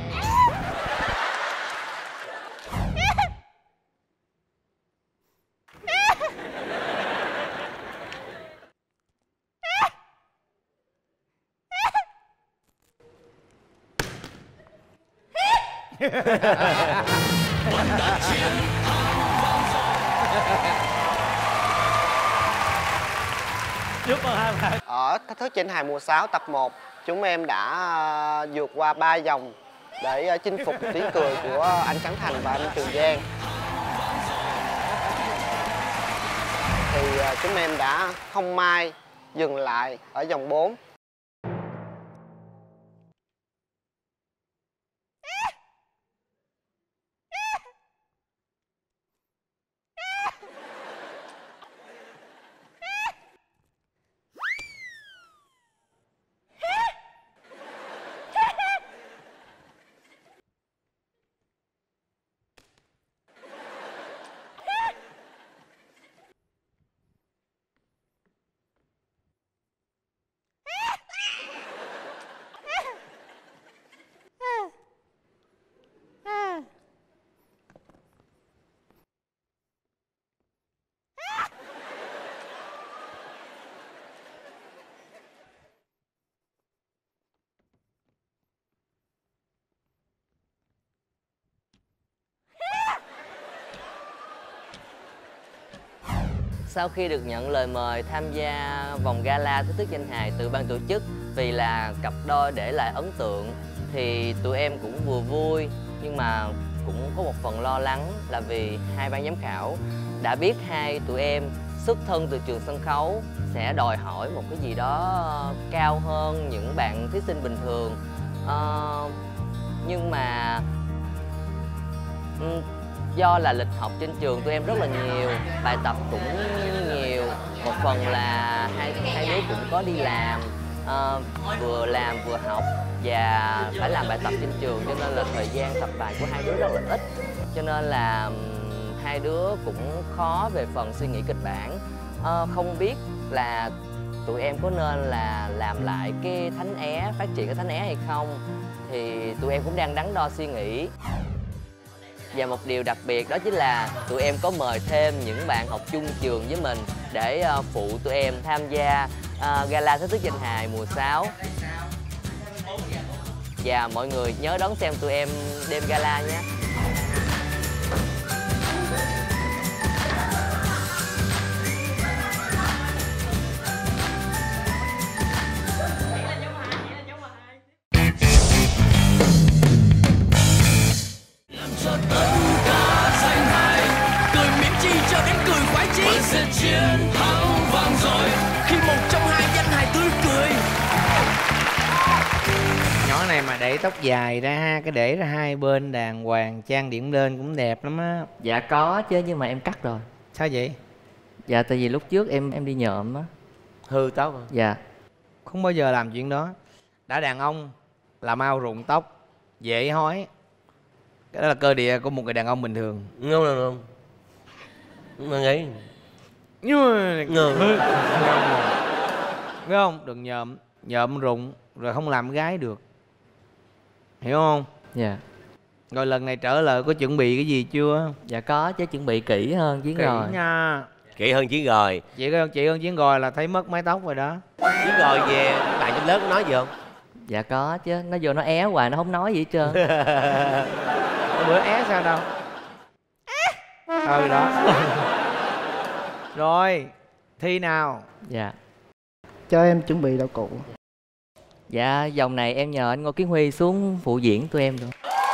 Chúc mừng hai bạn. Ở Thách thức danh hài mùa sáu tập một, chúng em đã à, vượt qua ba vòng để à, chinh phục tiếng cười của anh Trấn Thành và anh Trường Giang. Thì à, chúng em đã không may dừng lại ở vòng bốn. Sau khi được nhận lời mời tham gia vòng gala Thách thức danh hài từ ban tổ chức vì là cặp đôi để lại ấn tượng, thì tụi em cũng vừa vui nhưng mà cũng có một phần lo lắng là vì hai ban giám khảo đã biết hai tụi em xuất thân từ trường sân khấu sẽ đòi hỏi một cái gì đó cao hơn những bạn thí sinh bình thường. Ờ, nhưng mà Ừ, do là lịch học trên trường tụi em rất là nhiều, bài tập cũng nhiều. Một phần là hai hai đứa cũng có đi làm, à, vừa làm vừa học và phải làm bài tập trên trường, cho nên là thời gian tập bài của hai đứa rất là ít. Cho nên là hai đứa cũng khó về phần suy nghĩ kịch bản. À, không biết là tụi em có nên là làm lại cái Thánh É, phát triển cái Thánh É hay không, thì tụi em cũng đang đắn đo suy nghĩ. Và một điều đặc biệt đó chính là tụi em có mời thêm những bạn học chung trường với mình để uh, phụ tụi em tham gia uh, Gala Thách Thức Danh Hài mùa sáu. Và mọi người nhớ đón xem tụi em đêm gala nhé. Cho tất cả danh hài, cười mỉm chi cho đến cười khoái chí. Vẫn sẽ chiến thắng vang dội khi một trong hai danh hài tươi cười. Nhỏ này mà để tóc dài ra ha, cái để ra hai bên đàng hoàng, trang điểm lên cũng đẹp lắm á. Dạ có chứ, nhưng mà em cắt rồi. Sao vậy? Dạ tại vì lúc trước em em đi nhộm á. Hư tóc à? Dạ. Không bao giờ làm chuyện đó. Đã đàn ông là mau rụng tóc, dễ hói. Cái đó là cơ địa của một người đàn ông bình thường. Không không không. Mà nghĩ Nhưng mà Ngờ. Biết không? Đừng nhộm, nhộm rụng rồi không làm gái được. Hiểu không? Dạ. Rồi lần này trở lại có chuẩn bị cái gì chưa? Dạ có chứ, chuẩn bị kỹ hơn chuyến Kỹ rồi. nha. Kỹ hơn chiến rồi. Chị hơn chị hơn chuyến rồi là thấy mất mái tóc rồi đó. Chiến rồi về bạn trong lớp có nói gì không? Dạ có chứ, nó vô nó é hoài nó không nói gì hết trơn. Bữa é sao đâu. Ừ đó. Rồi, thi nào. Dạ. Cho em chuẩn bị đạo cụ. Dạ, vòng này em nhờ anh Ngô Kiến Huy xuống phụ diễn tụi em rồi.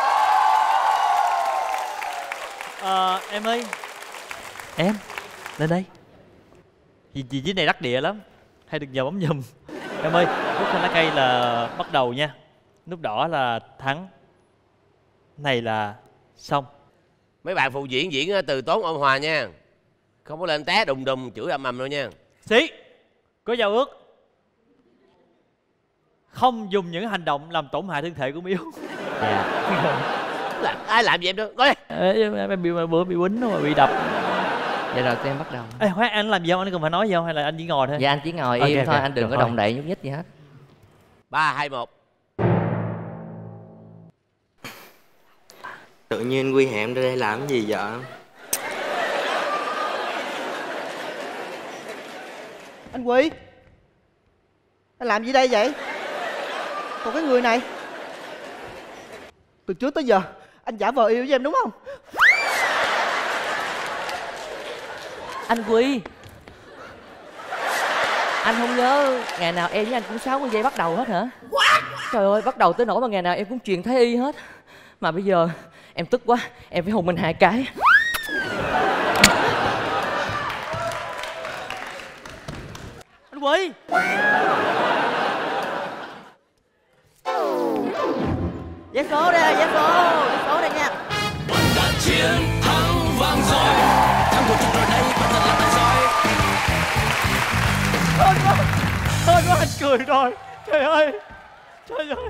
Ờ, em ơi. Em, lên đây. Vì vị trí này đắc địa lắm. Hay đừng nhờ bấm giùm. Em ơi, nút xanh lá cây là bắt đầu nha. Nút đỏ là thắng. Này là xong. Mấy bạn phụ diễn diễn từ tốn ôn hòa nha. Không có lên té đùng đùng chửi ầm ầm đâu nha. Xí, có giao ước không dùng những hành động làm tổn hại thân thể của Miếu. Dạ. Là, ai làm gì em đâu. Coi em bị bữa bị quýnh rồi, bị đập. Dạ rồi tụi em bắt đầu. Ê, khoan, anh làm gì không? Anh cần phải nói gì không? Hay là anh chỉ ngồi thôi? Dạ anh chỉ ngồi okay, im okay. thôi, anh đừng Được có thôi. động đậy nhúc nhích gì hết. Ba, hai, một. Tự nhiên Quy hẹn đưa đây làm gì vậy? Anh Quy, anh làm gì đây vậy? Còn cái người này, từ trước tới giờ anh giả vờ yêu với em đúng không? Anh Quy, anh không nhớ ngày nào em với anh cũng sáu mươi giây bắt đầu hết hả? Trời ơi, bắt đầu tới nỗi mà ngày nào em cũng truyền thái y hết. Mà bây giờ em tức quá, em phải hôn mình hai cái. Anh Quy. Vé số đây, vé số, vé số đây nha. Bạn đã chiến thắng vang dội, thắng cuộc rồi đây bạn thật là tài giỏi. Thôi quá, thôi quá, anh cười rồi. Trời ơi, trời ơi.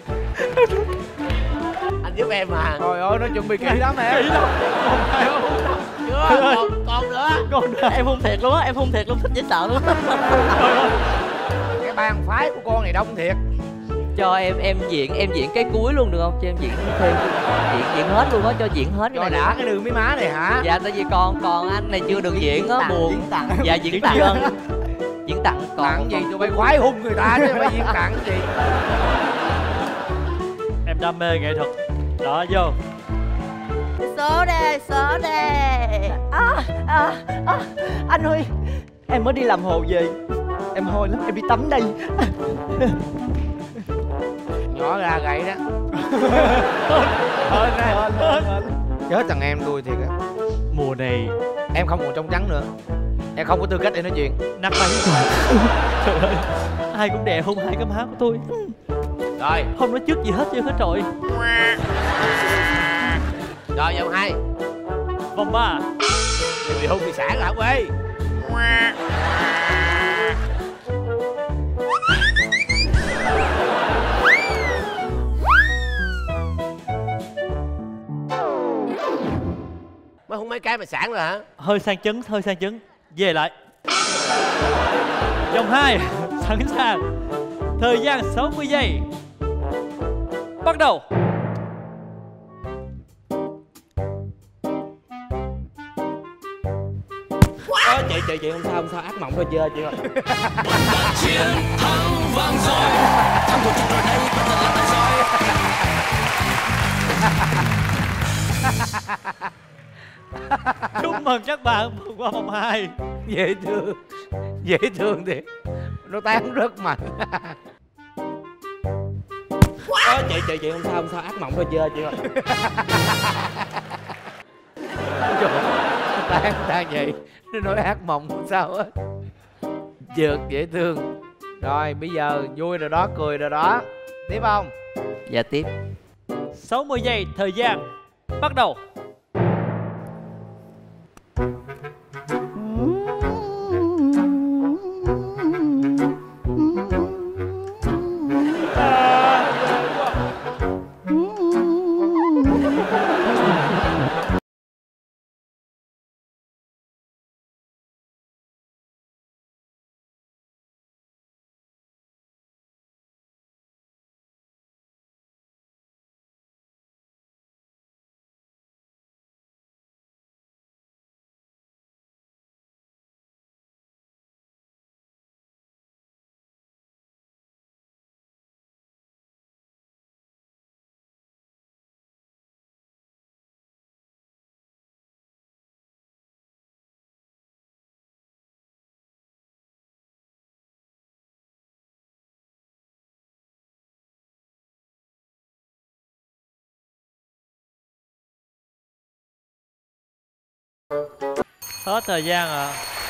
Anh giúp em mà. Trời ơi, nó chuẩn bị kỹ lắm em. Kỹ lắm. Còn hai không? Chưa, còn, còn nữa. Còn nữa. Em hôn thiệt luôn á, em hôn thiệt luôn, thích dễ sợ luôn á. Cái bang phái của con này đông thiệt. Cho em em diễn em diễn cái cuối luôn được không? Cho em diễn thêm diễn diễn hết luôn á, cho diễn hết cái Cho này. đã cái đường mí má này hả? Dạ tại vì còn còn anh này chưa được diễn á, buồn. Diễn tặng. Dạ diễn tặng. Diễn tặng còn Tặng gì tụi bay khoái hung người ta chứ phải diễn tặng gì. Em đam mê nghệ thuật. Đó, vô. Số đây, số đây. À, à, à, anh Huy, em mới đi làm hồ về. Em hôi lắm, em đi tắm đây. Nhỏ ra gậy đó. Hên nè, hên. Chết thằng em tôi thiệt á. Mùa này Em không còn trong trắng nữa. Em không có tư cách để nói chuyện. nắp bánh rồi. Trời ơi, ai cũng đè hôn hai cái má của tôi. Rồi. Không nói trước gì hết trơn hết rồi. Rồi vòng hai. Vòng ba. Bị hôn bị sản rồi hả quê? Mới hôn mấy cái mà sản rồi hả? Hơi sang chấn, hơi sang chấn. Về lại. Vòng hai. Sẵn sàng. Thời gian sáu mươi giây. Bắt đầu. Ôi, chị chị chị không sao không sao, ác mộng thôi chưa chị ơi. Chiến thắng vang dội, thắng cuộc chiến rồi đây bắt đầu là tay roi. Chúc mừng các bạn vượt qua vòng hai. Dễ thương, dễ thương thiệt. Nó tán rất mạnh. Ôi, chị chị chị không sao không sao, ác mộng thôi chưa chị ơi. Tán tán vậy, nó nói ác mộng không sao hết. Dược dễ thương. Rồi bây giờ vui rồi đó, cười rồi đó. Tiếp không? Dạ tiếp. sáu mươi giây, thời gian bắt đầu. Hết thời gian à.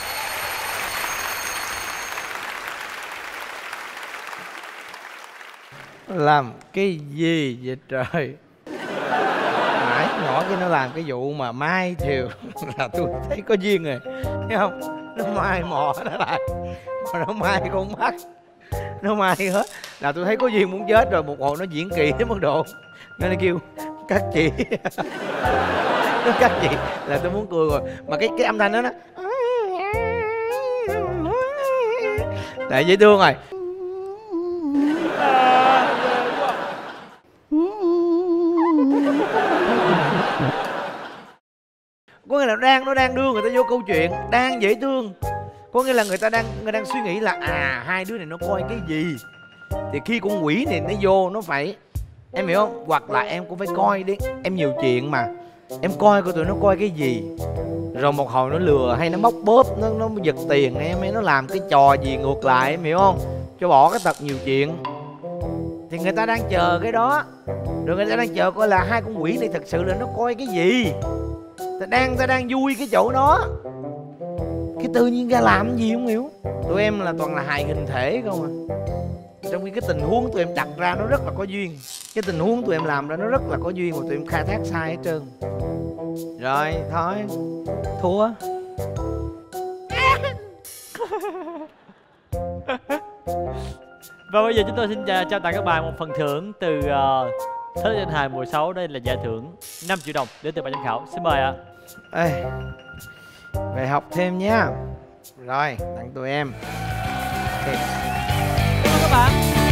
Làm cái gì vậy trời? Nãy nhỏ cái nó làm cái vụ mà mai thiều là tôi thấy có duyên rồi, thấy không? Nó mai mò nó lại, mà nó mai con mắt, nó mai hết là tôi thấy có duyên muốn chết rồi. Một hồi nó diễn kỳ đến mức độ nên nó kêu các chị. Nó các chị là tôi muốn cười rồi, mà cái cái âm thanh đó nó lại dễ thương rồi. Có nghĩa là đang nó đang đưa người ta vô câu chuyện, đang dễ thương. Có nghĩa là người ta đang người đang suy nghĩ là à hai đứa này nó coi cái gì, thì khi con quỷ này nó vô nó phải, em hiểu không? Hoặc là em cũng phải coi đi, em nhiều chuyện mà, em coi coi tụi nó coi cái gì, rồi một hồi nó lừa hay nó móc bóp, nó nó giật tiền em, hay nó làm cái trò gì ngược lại, em hiểu không? Cho bỏ cái tật nhiều chuyện. Thì người ta đang chờ cái đó, rồi người ta đang chờ coi là hai con quỷ này thật sự là nó coi cái gì. Ta đang ta đang vui cái chỗ đó, cái tự nhiên ra làm gì không hiểu. Tụi em là toàn là hài hình thể không à, trong khi cái tình huống tụi em đặt ra nó rất là có duyên. Cái tình huống tụi em làm ra nó rất là có duyên, mà tụi em khai thác sai hết trơn. Rồi thôi, thua. Và bây giờ chúng tôi xin trao tặng các bạn một phần thưởng từ uh, Thế Giới Danh Hài mùa sáu. Đây là giải thưởng năm triệu đồng đến từ ban giám khảo. Xin mời ạ. À. Ê, về học thêm nhá. Rồi, tặng tụi em. Okay. Cảm ơn các bạn.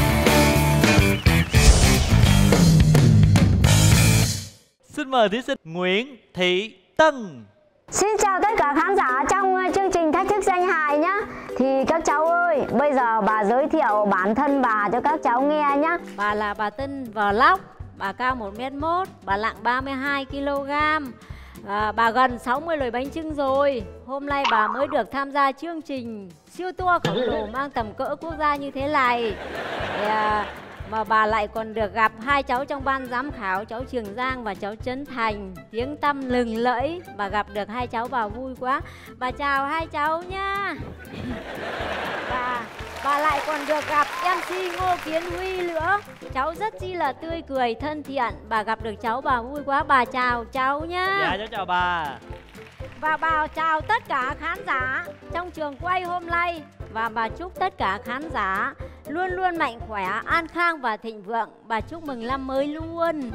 Xin mời thí sinh Nguyễn Thị Tân. Xin chào tất cả khán giả trong chương trình Thách Thức Danh Hài nhé. Thì các cháu ơi, bây giờ bà giới thiệu bản thân bà cho các cháu nghe nhé. Bà là bà Tân Vlog, bà cao một mét một, bà nặng ba mươi hai ki lô gam. À, bà gần sáu mươi nồi bánh chưng rồi. Hôm nay bà mới được tham gia chương trình siêu tour khổng lồ mang tầm cỡ quốc gia như thế này. À, mà bà lại còn được gặp hai cháu trong ban giám khảo, cháu Trường Giang và cháu Trấn Thành, tiếng tăm lừng lẫy. Bà gặp được hai cháu bà vui quá. Bà chào hai cháu nha. Bà Bà lại còn được gặp em xê Ngô Kiến Huy nữa. Cháu rất chi là tươi cười, thân thiện. Bà gặp được cháu bà vui quá. Bà chào cháu nhá. Dạ cháu chào bà. Và bà chào tất cả khán giả trong trường quay hôm nay. Và bà chúc tất cả khán giả luôn luôn mạnh khỏe, an khang và thịnh vượng. Bà chúc mừng năm mới luôn.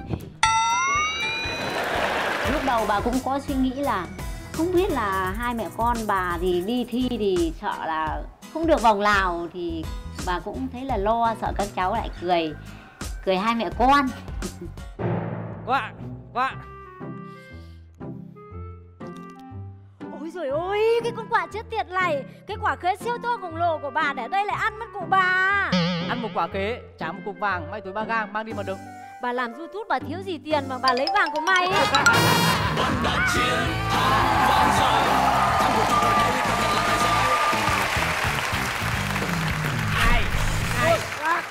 Lúc đầu bà cũng có suy nghĩ là không biết là hai mẹ con bà thì đi thi thì sợ là không được vòng nào, thì bà cũng thấy là lo, sợ các cháu lại cười cười hai mẹ con. Quá quá. Ôi giời ơi, cái con quả chết tiệt này, cái quả khế siêu to khổng lồ của bà để đây lại ăn mất của bà. Ăn một quả khế, trả một cục vàng, may túi ba gang, mang đi mà đựng. Bà làm YouTube bà thiếu gì tiền mà bà lấy vàng của mày. Này, này,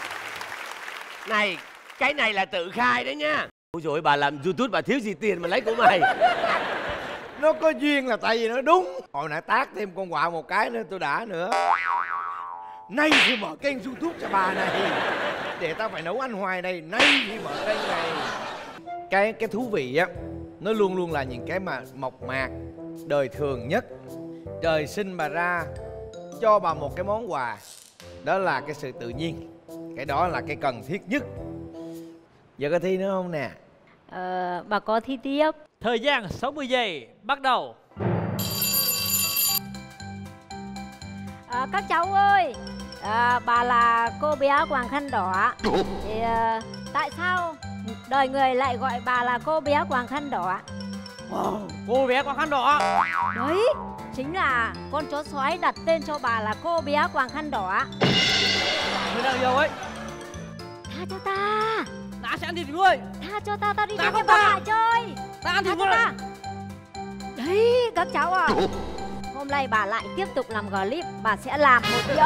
này, cái này là tự khai đấy nhá. Ôi dồi, bà làm YouTube bà thiếu gì tiền mà lấy của mày. Nó có duyên là tại vì nó đúng. Hồi nãy tác thêm con quạ một cái nữa tôi đã nữa. Nay thì mở kênh YouTube cho bà này, để tao phải nấu ăn hoài đây. Nay thì mở kênh này. Cái cái thú vị á, nó luôn luôn là những cái mà mộc mạc, đời thường nhất. Trời sinh bà ra cho bà một cái món quà, đó là cái sự tự nhiên. Cái đó là cái cần thiết nhất. Giờ có thi nữa không nè? Ờ, bà có thi tiếp. Thời gian sáu mươi giây bắt đầu. À, các cháu ơi, à, bà là cô bé quàng khăn đỏ. Thì à, tại sao đời người lại gọi bà là cô bé quàng khăn đỏ? Wow, cô bé quàng khăn đỏ. Đấy, chính là con chó sói đặt tên cho bà là cô bé quàng khăn đỏ. Người đang yêu ấy. Tha cho ta. Ta sẽ ăn thịt người. Tha cho ta, ta đi Ta với không bà tha. lại chơi. Ta ăn Tha thịt cho người. ta. Đấy, các cháu ạ. Hôm nay bà lại tiếp tục làm clip. Bà sẽ làm một đĩa.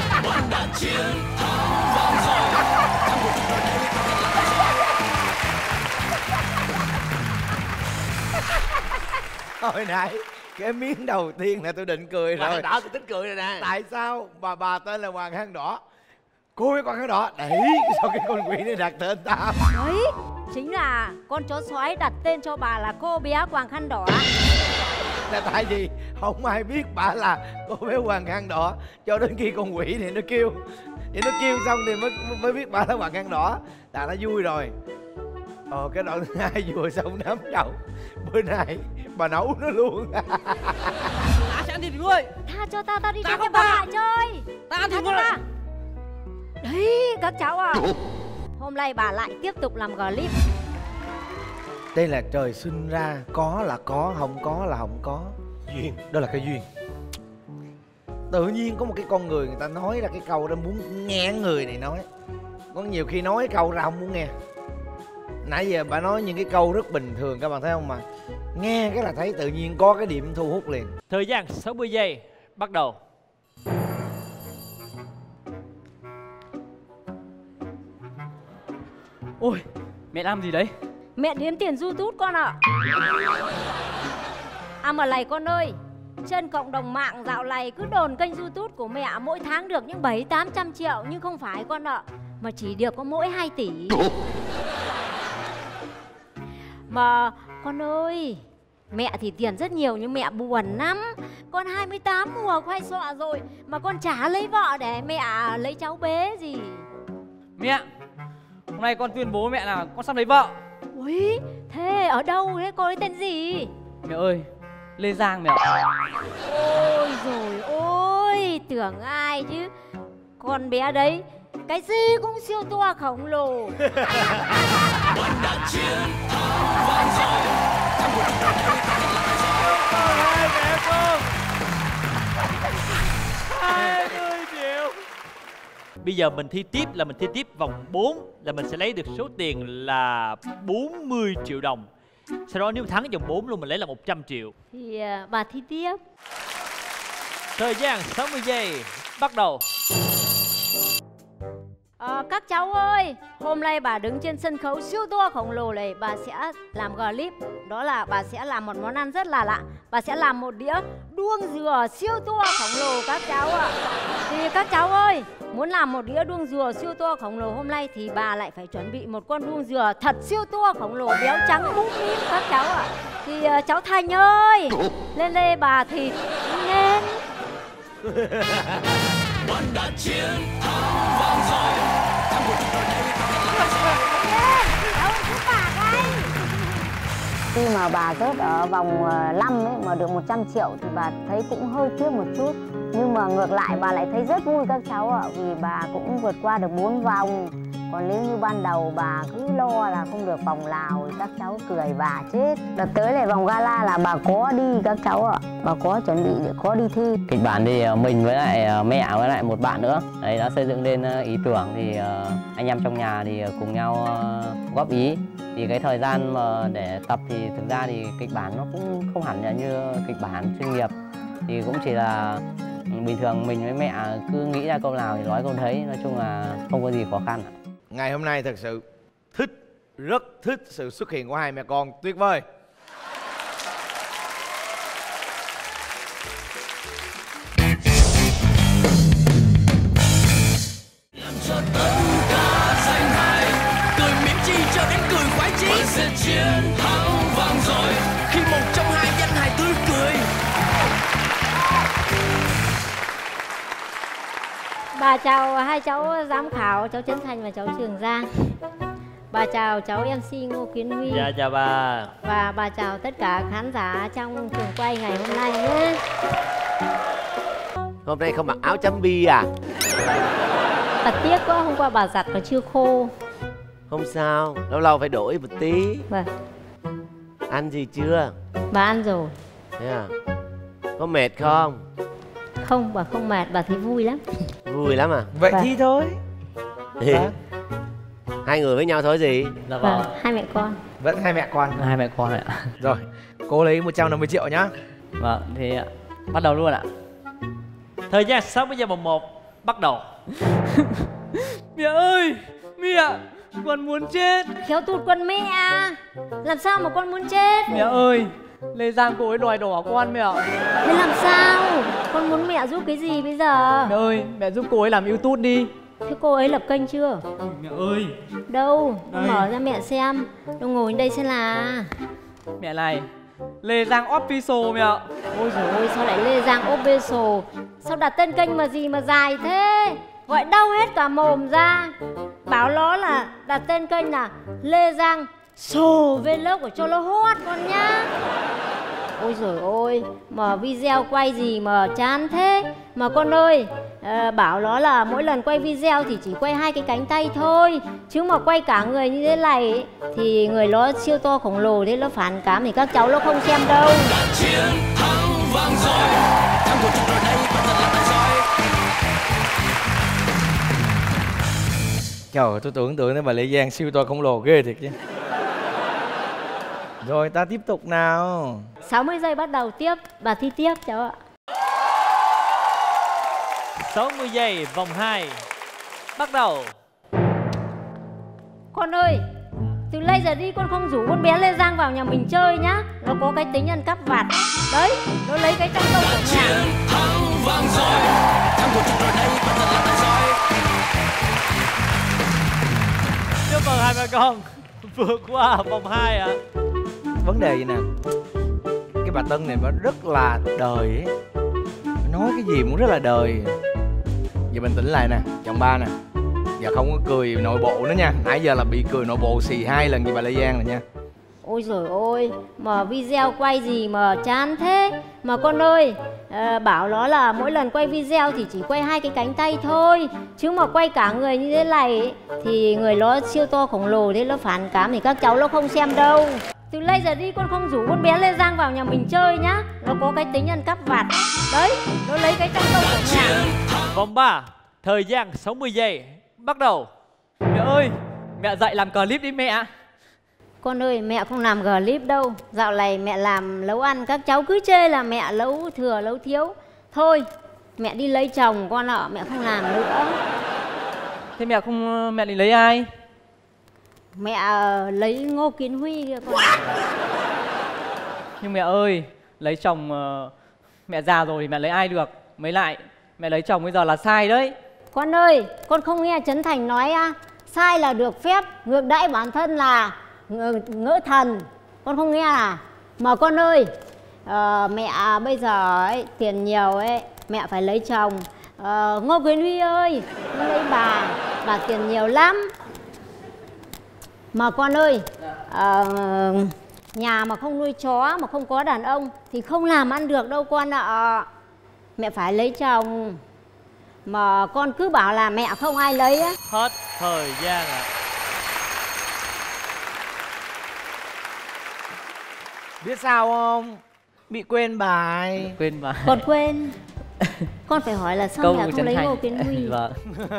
Hồi nãy cái miếng đầu tiên là tôi định cười Hoàng rồi. Khăn Đỏ tôi tính cười rồi nè. Tại sao bà bà tên là Hoàng Khăn Đỏ? Cô ấy Hoàng Khăn Đỏ. Đấy, sao cái con quỷ này đặt tên tao? Đấy, chính là con chó sói đặt tên cho bà là cô bé quàng khăn đỏ. Là tại vì không ai biết bà là cô bé Hoàng Khăn Đỏ cho đến khi con quỷ này nó kêu. Thì nó kêu xong thì mới mới biết bà là Hoàng Khăn Đỏ. Là nó vui rồi. Ờ, cái đoạn thứ hai vừa xong nắm đầu. Bữa nay bà nấu nó luôn. Ta sẽ ăn thịt người. Tha cho ta, ta đi Ta chơi với không bà tha. lại chơi. Ta ăn Tha thịt cho người. ta. Đấy, các cháu ạ. Hôm nay bà lại tiếp tục làm clip. Đây là trời sinh ra, có là có, không có là không có. Duyên. Đó là cái duyên. Tự nhiên có một cái con người người ta nói ra cái câu đó muốn nghe người này nói. Có nhiều khi nói câu ra không muốn nghe. Nãy giờ bà nói những cái câu rất bình thường, các bạn thấy không, mà nghe cái là thấy tự nhiên có cái điểm thu hút liền. Thời gian sáu mươi giây bắt đầu. Ôi, mẹ làm gì đấy? Mẹ đếm tiền YouTube con ạ. À mà này con ơi, trên cộng đồng mạng dạo này cứ đồn kênh YouTube của mẹ mỗi tháng được những bảy tám trăm triệu, nhưng không phải con ạ, mà chỉ được có mỗi hai tỷ. Mà con ơi, mẹ thì tiền rất nhiều nhưng mẹ buồn lắm. Con hai mươi tám mùa khoai sọ rồi mà con chả lấy vợ để mẹ lấy cháu bé gì. Mẹ, hôm nay con tuyên bố với mẹ là con sắp lấy vợ. Ui, thế ở đâu thế, cô ấy tên gì? Mẹ ơi, Lê Giang mẹ ạ. Ôi rồi ôi, tưởng ai chứ. Con bé đấy, cái gì cũng siêu to khổng lồ. hai mươi triệu. Bây giờ mình thi tiếp là mình thi tiếp vòng bốn là mình sẽ lấy được số tiền là bốn mươi triệu đồng. Sau đó nếu thắng vòng bốn luôn mình lấy là một trăm triệu. Thì à, bà thi tiếp. Thời gian sáu mươi giây bắt đầu. À, các cháu ơi, hôm nay bà đứng trên sân khấu siêu to khổng lồ này, bà sẽ làm clip. Đó là bà sẽ làm một món ăn rất là lạ. Bà sẽ làm một đĩa đuông dừa siêu to khổng lồ các cháu ạ. Thì các cháu ơi, muốn làm một đĩa đuông dừa siêu to khổng lồ hôm nay thì bà lại phải chuẩn bị một con đuông dừa thật siêu to khổng lồ béo trắng mũm mĩm các cháu ạ. Thì uh, cháu Thành ơi, lên đây bà thịt nên. Bạn đã chiến thắng vang dội. Khi mà bà rớt ở vòng năm ấy mà được một trăm triệu thì bà thấy cũng hơi tiếc một chút. Nhưng mà ngược lại bà lại thấy rất vui các cháu ạ, vì bà cũng vượt qua được bốn vòng. Còn nếu như ban đầu bà cứ lo là không được vòng Lào thì các cháu cười bà chết. Đợt tới này vòng gala là bà có đi các cháu ạ, bà có chuẩn bị để có đi thi. Kịch bản thì mình với lại mẹ với lại một bạn nữa đấy đã xây dựng lên ý tưởng, thì anh em trong nhà thì cùng nhau góp ý. Thì cái thời gian mà để tập thì thực ra thì kịch bản nó cũng không hẳn là như kịch bản chuyên nghiệp, thì cũng chỉ là bình thường mình với mẹ cứ nghĩ ra câu nào thì nói câu đấy, nói chung là không có gì khó khăn. Ngày hôm nay thật sự thích, rất thích sự xuất hiện của hai mẹ con tuyệt vời. Làm cho tất cả danh hài, cười mỉm chi cho đến cười khoái chí. Vẫn sẽ chiến thắng vang dội khi một trong hai danh hài tươi cười. Bà chào hai cháu giám khảo, cháu Trấn Thành và cháu Trường Giang. Bà chào cháu em xê Ngô Kiến Huy. Dạ chào bà. Và bà chào tất cả khán giả trong trường quay ngày hôm nay nhé. Hôm nay không mặc áo chấm bi à? Thật tiếc quá, hôm qua bà giặt nó chưa khô. Không sao, lâu lâu phải đổi một tí. Vâng. Ăn gì chưa? Bà ăn rồi. Thế à? Có mệt không? Không, bà không mệt, bà thấy vui lắm. Vui lắm à? Vậy thì thôi. Hai người với nhau thôi gì? Dạ vâng. Vâng, hai mẹ con. Vẫn hai mẹ con. Hai mẹ con ạ. Rồi, cô lấy một trăm năm mươi triệu nhá. Vâng, thì bắt đầu luôn ạ. Thời gian sáu mươi giờ mùng một bắt đầu. Mẹ ơi, mẹ, con muốn chết. Khéo tụt con mẹ à? Làm sao mà con muốn chết? Mẹ ơi, Lê Giang cô ấy đòi đỏ con mẹ ạ. Thế làm sao? Con muốn mẹ giúp cái gì bây giờ? Mẹ ơi, mẹ giúp cô ấy làm YouTube đi. Thế cô ấy lập kênh chưa? Mẹ ơi. Đâu? Con mở ra mẹ xem. Đâu ngồi đây xem là. Mẹ này, Lê Giang Official mẹ ạ. Ôi dồi ôi, sao lại Lê Giang Official? Sao đặt tên kênh mà gì mà dài thế? Gọi đau hết cả mồm ra. Bảo nó là đặt tên kênh là Lê Giang Show Vlog của cho nó hot con nhá. Ôi dồi ôi, mà video quay gì mà chán thế. Mà con ơi, à, bảo nó là mỗi lần quay video thì chỉ quay hai cái cánh tay thôi. Chứ mà quay cả người như thế này thì người nó siêu to khổng lồ thế nó phản cảm thì các cháu nó không xem đâu. Chiến thắng vang dội, thắng cuộc rồi đây và thật là tài giỏi. Trời ơi, tôi tưởng tượng đến bà Lê Giang siêu to khổng lồ ghê thiệt chứ. Rồi ta tiếp tục nào. sáu mươi giây bắt đầu tiếp, bà thi tiếp cháu ạ. sáu mươi giây vòng hai bắt đầu. Con ơi, từ nay giờ đi con không rủ con bé Lê Giang vào nhà mình chơi nhá. Nó có cái tính ăn cắp vặt. Đấy, nó lấy cái trong công của nhà. Chiến thắng vang dội, thắng cuộc rồi đây và thật là tài giỏi. Chúc mừng hai mẹ con vượt qua vòng hai ạ. À. Vấn đề gì nè, cái bà Tân này nó rất là đời ấy. Nói cái gì cũng rất là đời. Giờ bình tĩnh lại nè, chồng ba nè. Giờ không có cười nội bộ nữa nha. Nãy giờ là bị cười nội bộ xì hai lần với bà Lê Giang rồi nha. Ôi dồi ôi, mà video quay gì mà chán thế. Mà con ơi, à, bảo nó là mỗi lần quay video thì chỉ quay hai cái cánh tay thôi. Chứ mà quay cả người như thế này thì người nó siêu to khổng lồ thế nó phản cảm thì các cháu nó không xem đâu. Từ nay giờ đi con không rủ con bé Lê Giang vào nhà mình chơi nhá. Nó có cái tính ăn cắp vặt. Đấy, nó lấy cái trong công của nhà. Vòng ba, thời gian sáu mươi giây bắt đầu. Mẹ ơi, mẹ dạy làm clip đi mẹ. Con ơi, mẹ không làm clip đâu. Dạo này mẹ làm nấu ăn, các cháu cứ chê là mẹ nấu thừa nấu thiếu. Thôi, mẹ đi lấy chồng con ạ, mẹ không làm nữa. Thế mẹ không, mẹ định lấy ai? Mẹ lấy Ngô Kiến Huy kìa con. Nhưng mẹ ơi, lấy chồng mẹ già rồi thì mẹ lấy ai được? Mới lại, mẹ lấy chồng bây giờ là sai đấy. Con ơi, con không nghe Trấn Thành nói á, sai là được phép, ngược đãi bản thân là ngỡ, ngỡ thần. Con không nghe à? Mà con ơi, uh, mẹ bây giờ ấy, tiền nhiều ấy, mẹ phải lấy chồng. uh, Ngô Quyền Huy ơi, con lấy bà, bà tiền nhiều lắm. Mà con ơi, uh, nhà mà không nuôi chó, mà không có đàn ông thì không làm ăn được đâu con ạ. Mẹ phải lấy chồng. Mà con cứ bảo là mẹ không ai lấy á. Hết thời gian ạ. Biết sao không? Bị quên bài. Quên bài. Con quên. Con phải hỏi là sao Câu mẹ không lấy Ngô Kiến Huy. Vâng.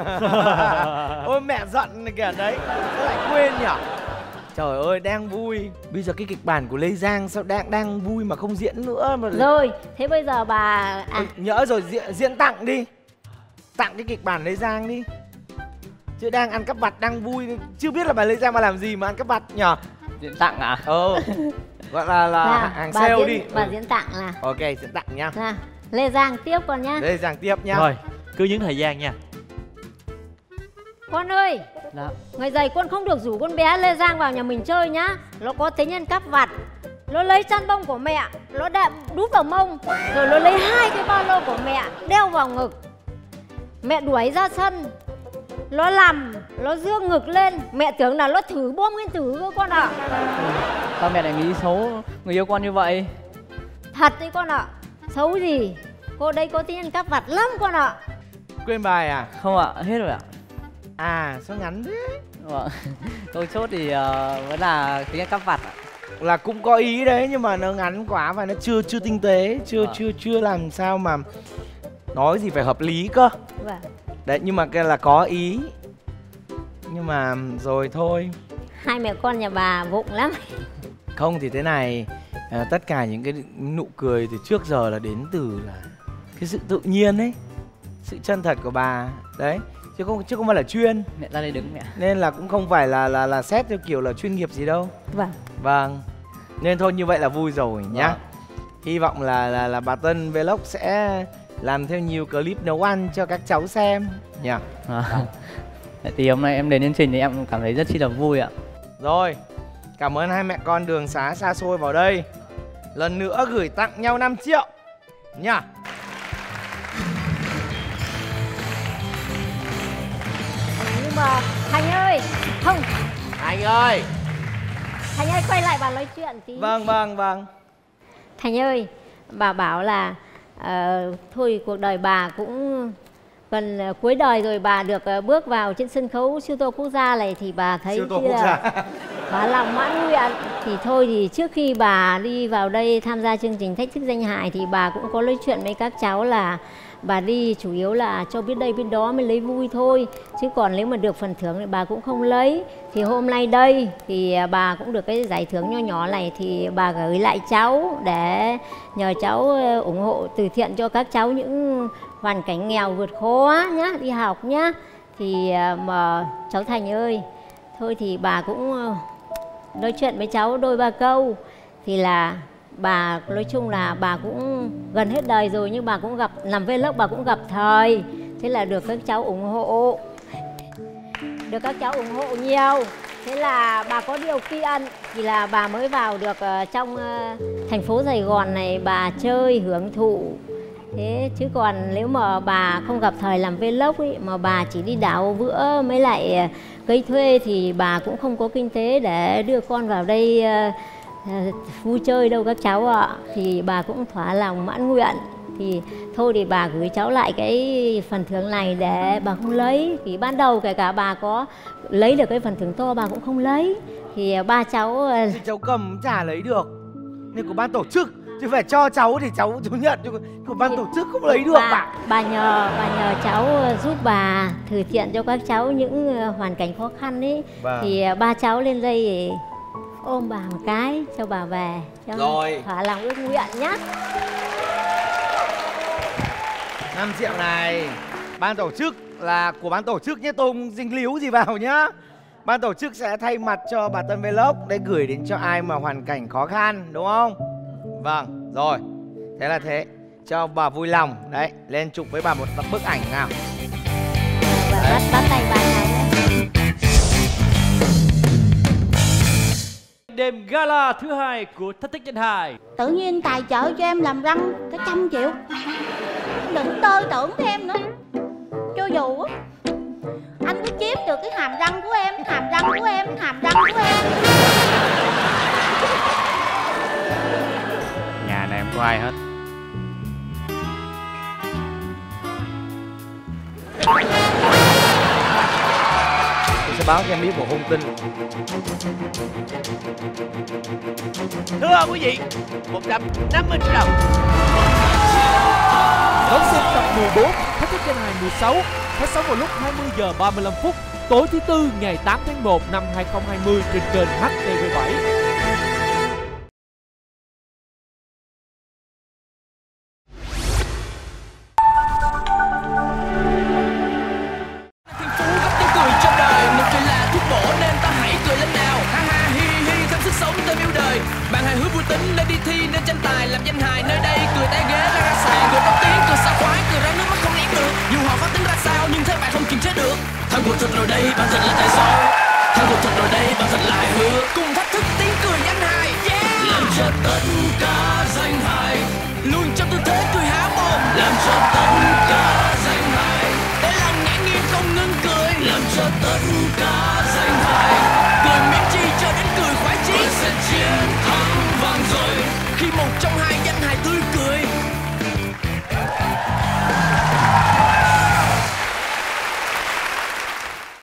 Ôi mẹ giận kìa đấy. Sao lại quên nhỉ? Trời ơi, đang vui. Bây giờ cái kịch bản của Lê Giang sao đang đang vui mà không diễn nữa mà. Rồi, thế bây giờ bà à... Ôi, nhỡ rồi diễn, diễn tặng đi. Tặng cái kịch bản Lê Giang đi. Chứ đang ăn cắp vặt đang vui, chưa biết là bà Lê Giang mà làm gì mà ăn cắp vặt nhở? Diễn tặng à? Ờ. Gọi là là à, hàng sale diễn, đi. Bà ừ. diễn tặng là. Ok, diễn tặng nha. Là Lê Giang tiếp con nhá. Lê Giang tiếp nhá. Rồi, cứ những thời gian nha. Con ơi, Đó. ngày dày con không được rủ con bé Lê Giang vào nhà mình chơi nhá. Nó có tính ăn cắp vặt. Nó lấy chăn bông của mẹ, nó đạp đút vào mông. Rồi nó lấy hai cái ba lô của mẹ đeo vào ngực. Mẹ đuổi ra sân. Nó làm, nó dương ngực lên. Mẹ tưởng là nó thử bom nguyên tử cơ con ạ. Sao mẹ lại nghĩ xấu người yêu con như vậy? Thật đấy con ạ. Xấu gì? Cô đây có tính ăn cắp vặt lắm con ạ. Quên bài à? Không ạ, hết rồi ạ. À, sao ngắn thế? Vâng. Tôi chốt thì uh, vẫn là tính ăn cắp vặt ạ. Là cũng có ý đấy nhưng mà nó ngắn quá và nó chưa chưa tinh tế, chưa Vâng. chưa chưa làm sao mà nói gì phải hợp lý cơ. Vâng. Đấy, nhưng mà cái là có ý. Nhưng mà rồi thôi. Hai mẹ con nhà bà vụng lắm. Không thì thế này, à, tất cả những cái nụ cười từ trước giờ là đến từ là cái sự tự nhiên ấy, sự chân thật của bà đấy, chứ không chứ không phải là chuyên. Mẹ ra đây đứng mẹ. Nên là cũng không phải là là là xét theo kiểu là chuyên nghiệp gì đâu. Vâng. Vâng. Nên thôi như vậy là vui rồi nhá. Vâng. Hy vọng là là là bà Tân Vlog sẽ làm theo nhiều clip nấu ăn cho các cháu xem nhỉ. À. Thì hôm nay em đến chương trình thì em cảm thấy rất chi là vui ạ. Rồi, cảm ơn hai mẹ con đường xá xa xôi vào đây. Lần nữa gửi tặng nhau năm triệu nha. Nhưng mà Thành ơi, không. Thành ơi. Thành ơi, quay lại bà nói chuyện tí. Vâng, vâng, vâng. Thành ơi, bà bảo là uh, thôi cuộc đời bà cũng gần uh, cuối đời rồi, bà được uh, bước vào trên sân khấu siêu tô quốc gia này thì bà thấy Siêu tô quốc gia. bà lòng mãn nguyện. Thì thôi thì trước khi bà đi vào đây tham gia chương trình Thách Thức Danh Hài thì bà cũng có nói chuyện với các cháu là bà đi chủ yếu là cho biết đây biết đó mới lấy vui thôi, chứ còn nếu mà được phần thưởng thì bà cũng không lấy. Thì hôm nay đây thì bà cũng được cái giải thưởng nho nhỏ này thì bà gửi lại cháu để nhờ cháu ủng hộ từ thiện cho các cháu những hoàn cảnh nghèo vượt khó nhá, đi học nhá. Thì mà cháu Thành ơi, thôi thì bà cũng nói chuyện với cháu đôi ba câu. Thì là bà nói chung là bà cũng gần hết đời rồi nhưng bà cũng gặp làm vlog, bà cũng gặp thời, thế là được các cháu ủng hộ, được các cháu ủng hộ nhiều, thế là bà có điều kiện thì là bà mới vào được uh, trong uh, thành phố Sài Gòn này bà chơi hưởng thụ. Thế chứ còn nếu mà bà không gặp thời làm vlog ấy, mà bà chỉ đi đảo bữa mới lại uh, cây thuê thì bà cũng không có kinh tế để đưa con vào đây uh, vui chơi đâu các cháu ạ. Thì bà cũng thỏa lòng mãn nguyện. Thì thôi thì bà gửi cháu lại cái phần thưởng này để bà không lấy. Thì ban đầu kể cả bà có lấy được cái phần thưởng to bà cũng không lấy. Thì ba cháu thì cháu cầm chả lấy được, nên của ban tổ chức chứ phải cho cháu thì cháu chú nhận, chứ của ban tổ chức không lấy được bà, bà. Bà nhờ bà nhờ cháu giúp bà từ thiện cho các cháu những hoàn cảnh khó khăn ấy. Vâng. Thì ba cháu lên đây ôm bà một cái cho bà về cho rồi thỏa lòng ước nguyện nhá. năm triệu này ban tổ chức là của ban tổ chức nhé, tôi không dính líu gì vào nhá. Ban tổ chức sẽ thay mặt cho bà Tân Vlog để gửi đến cho ai mà hoàn cảnh khó khăn, đúng không? Vâng, rồi. Thế là thế, cho bà vui lòng. Đấy, lên chụp với bà một bức ảnh nào. bắt bắt tay bài nào nữa. Đêm gala thứ hai của Thách thức danh hài. Tự nhiên tài trợ cho em làm răng cái trăm triệu. Đừng tơ tưởng thêm nữa. Cho dù á anh có chiếm được cái hàm răng của em, hàm răng của em, hàm răng của em. Nhà này không có ai hết. Tôi sẽ báo cho em biết một hung tin. Thưa quý vị, một trăm năm mươi triệu đồng. Đón xem tập mười bốn Thách thức danh hài mười sáu phát sóng vào lúc hai mươi giờ ba mươi lăm phút tối thứ tư ngày tám tháng một năm hai không hai không trên kênh H T V bảy. Bạn hài hước vui tính nên đi thi nên tranh tài làm danh hài nơi đây, cười té ghế ra ra sàn, cười tóc tiếng, cười xa khoái, cười ra nước mắt không nén được. Dù họ khó tính ra sao nhưng thế bạn không kiềm chế được. Thằng cuộc thật rồi đây, bạn thật là tài sao. Thằng cuộc thật rồi đây, bạn thật là hài hước. Cùng thách thức tiếng cười danh hài, yeah. Làm cho tất cả danh hài luôn trong tư thế cười há mồm. Làm cho tất cả danh hài để lòng ngã nghiêng không ngưng cười. Làm cho tất cả danh hài cười miễn chi cho đến cười khoái chí. Sẽ chiến thắng vang rồi khi một trong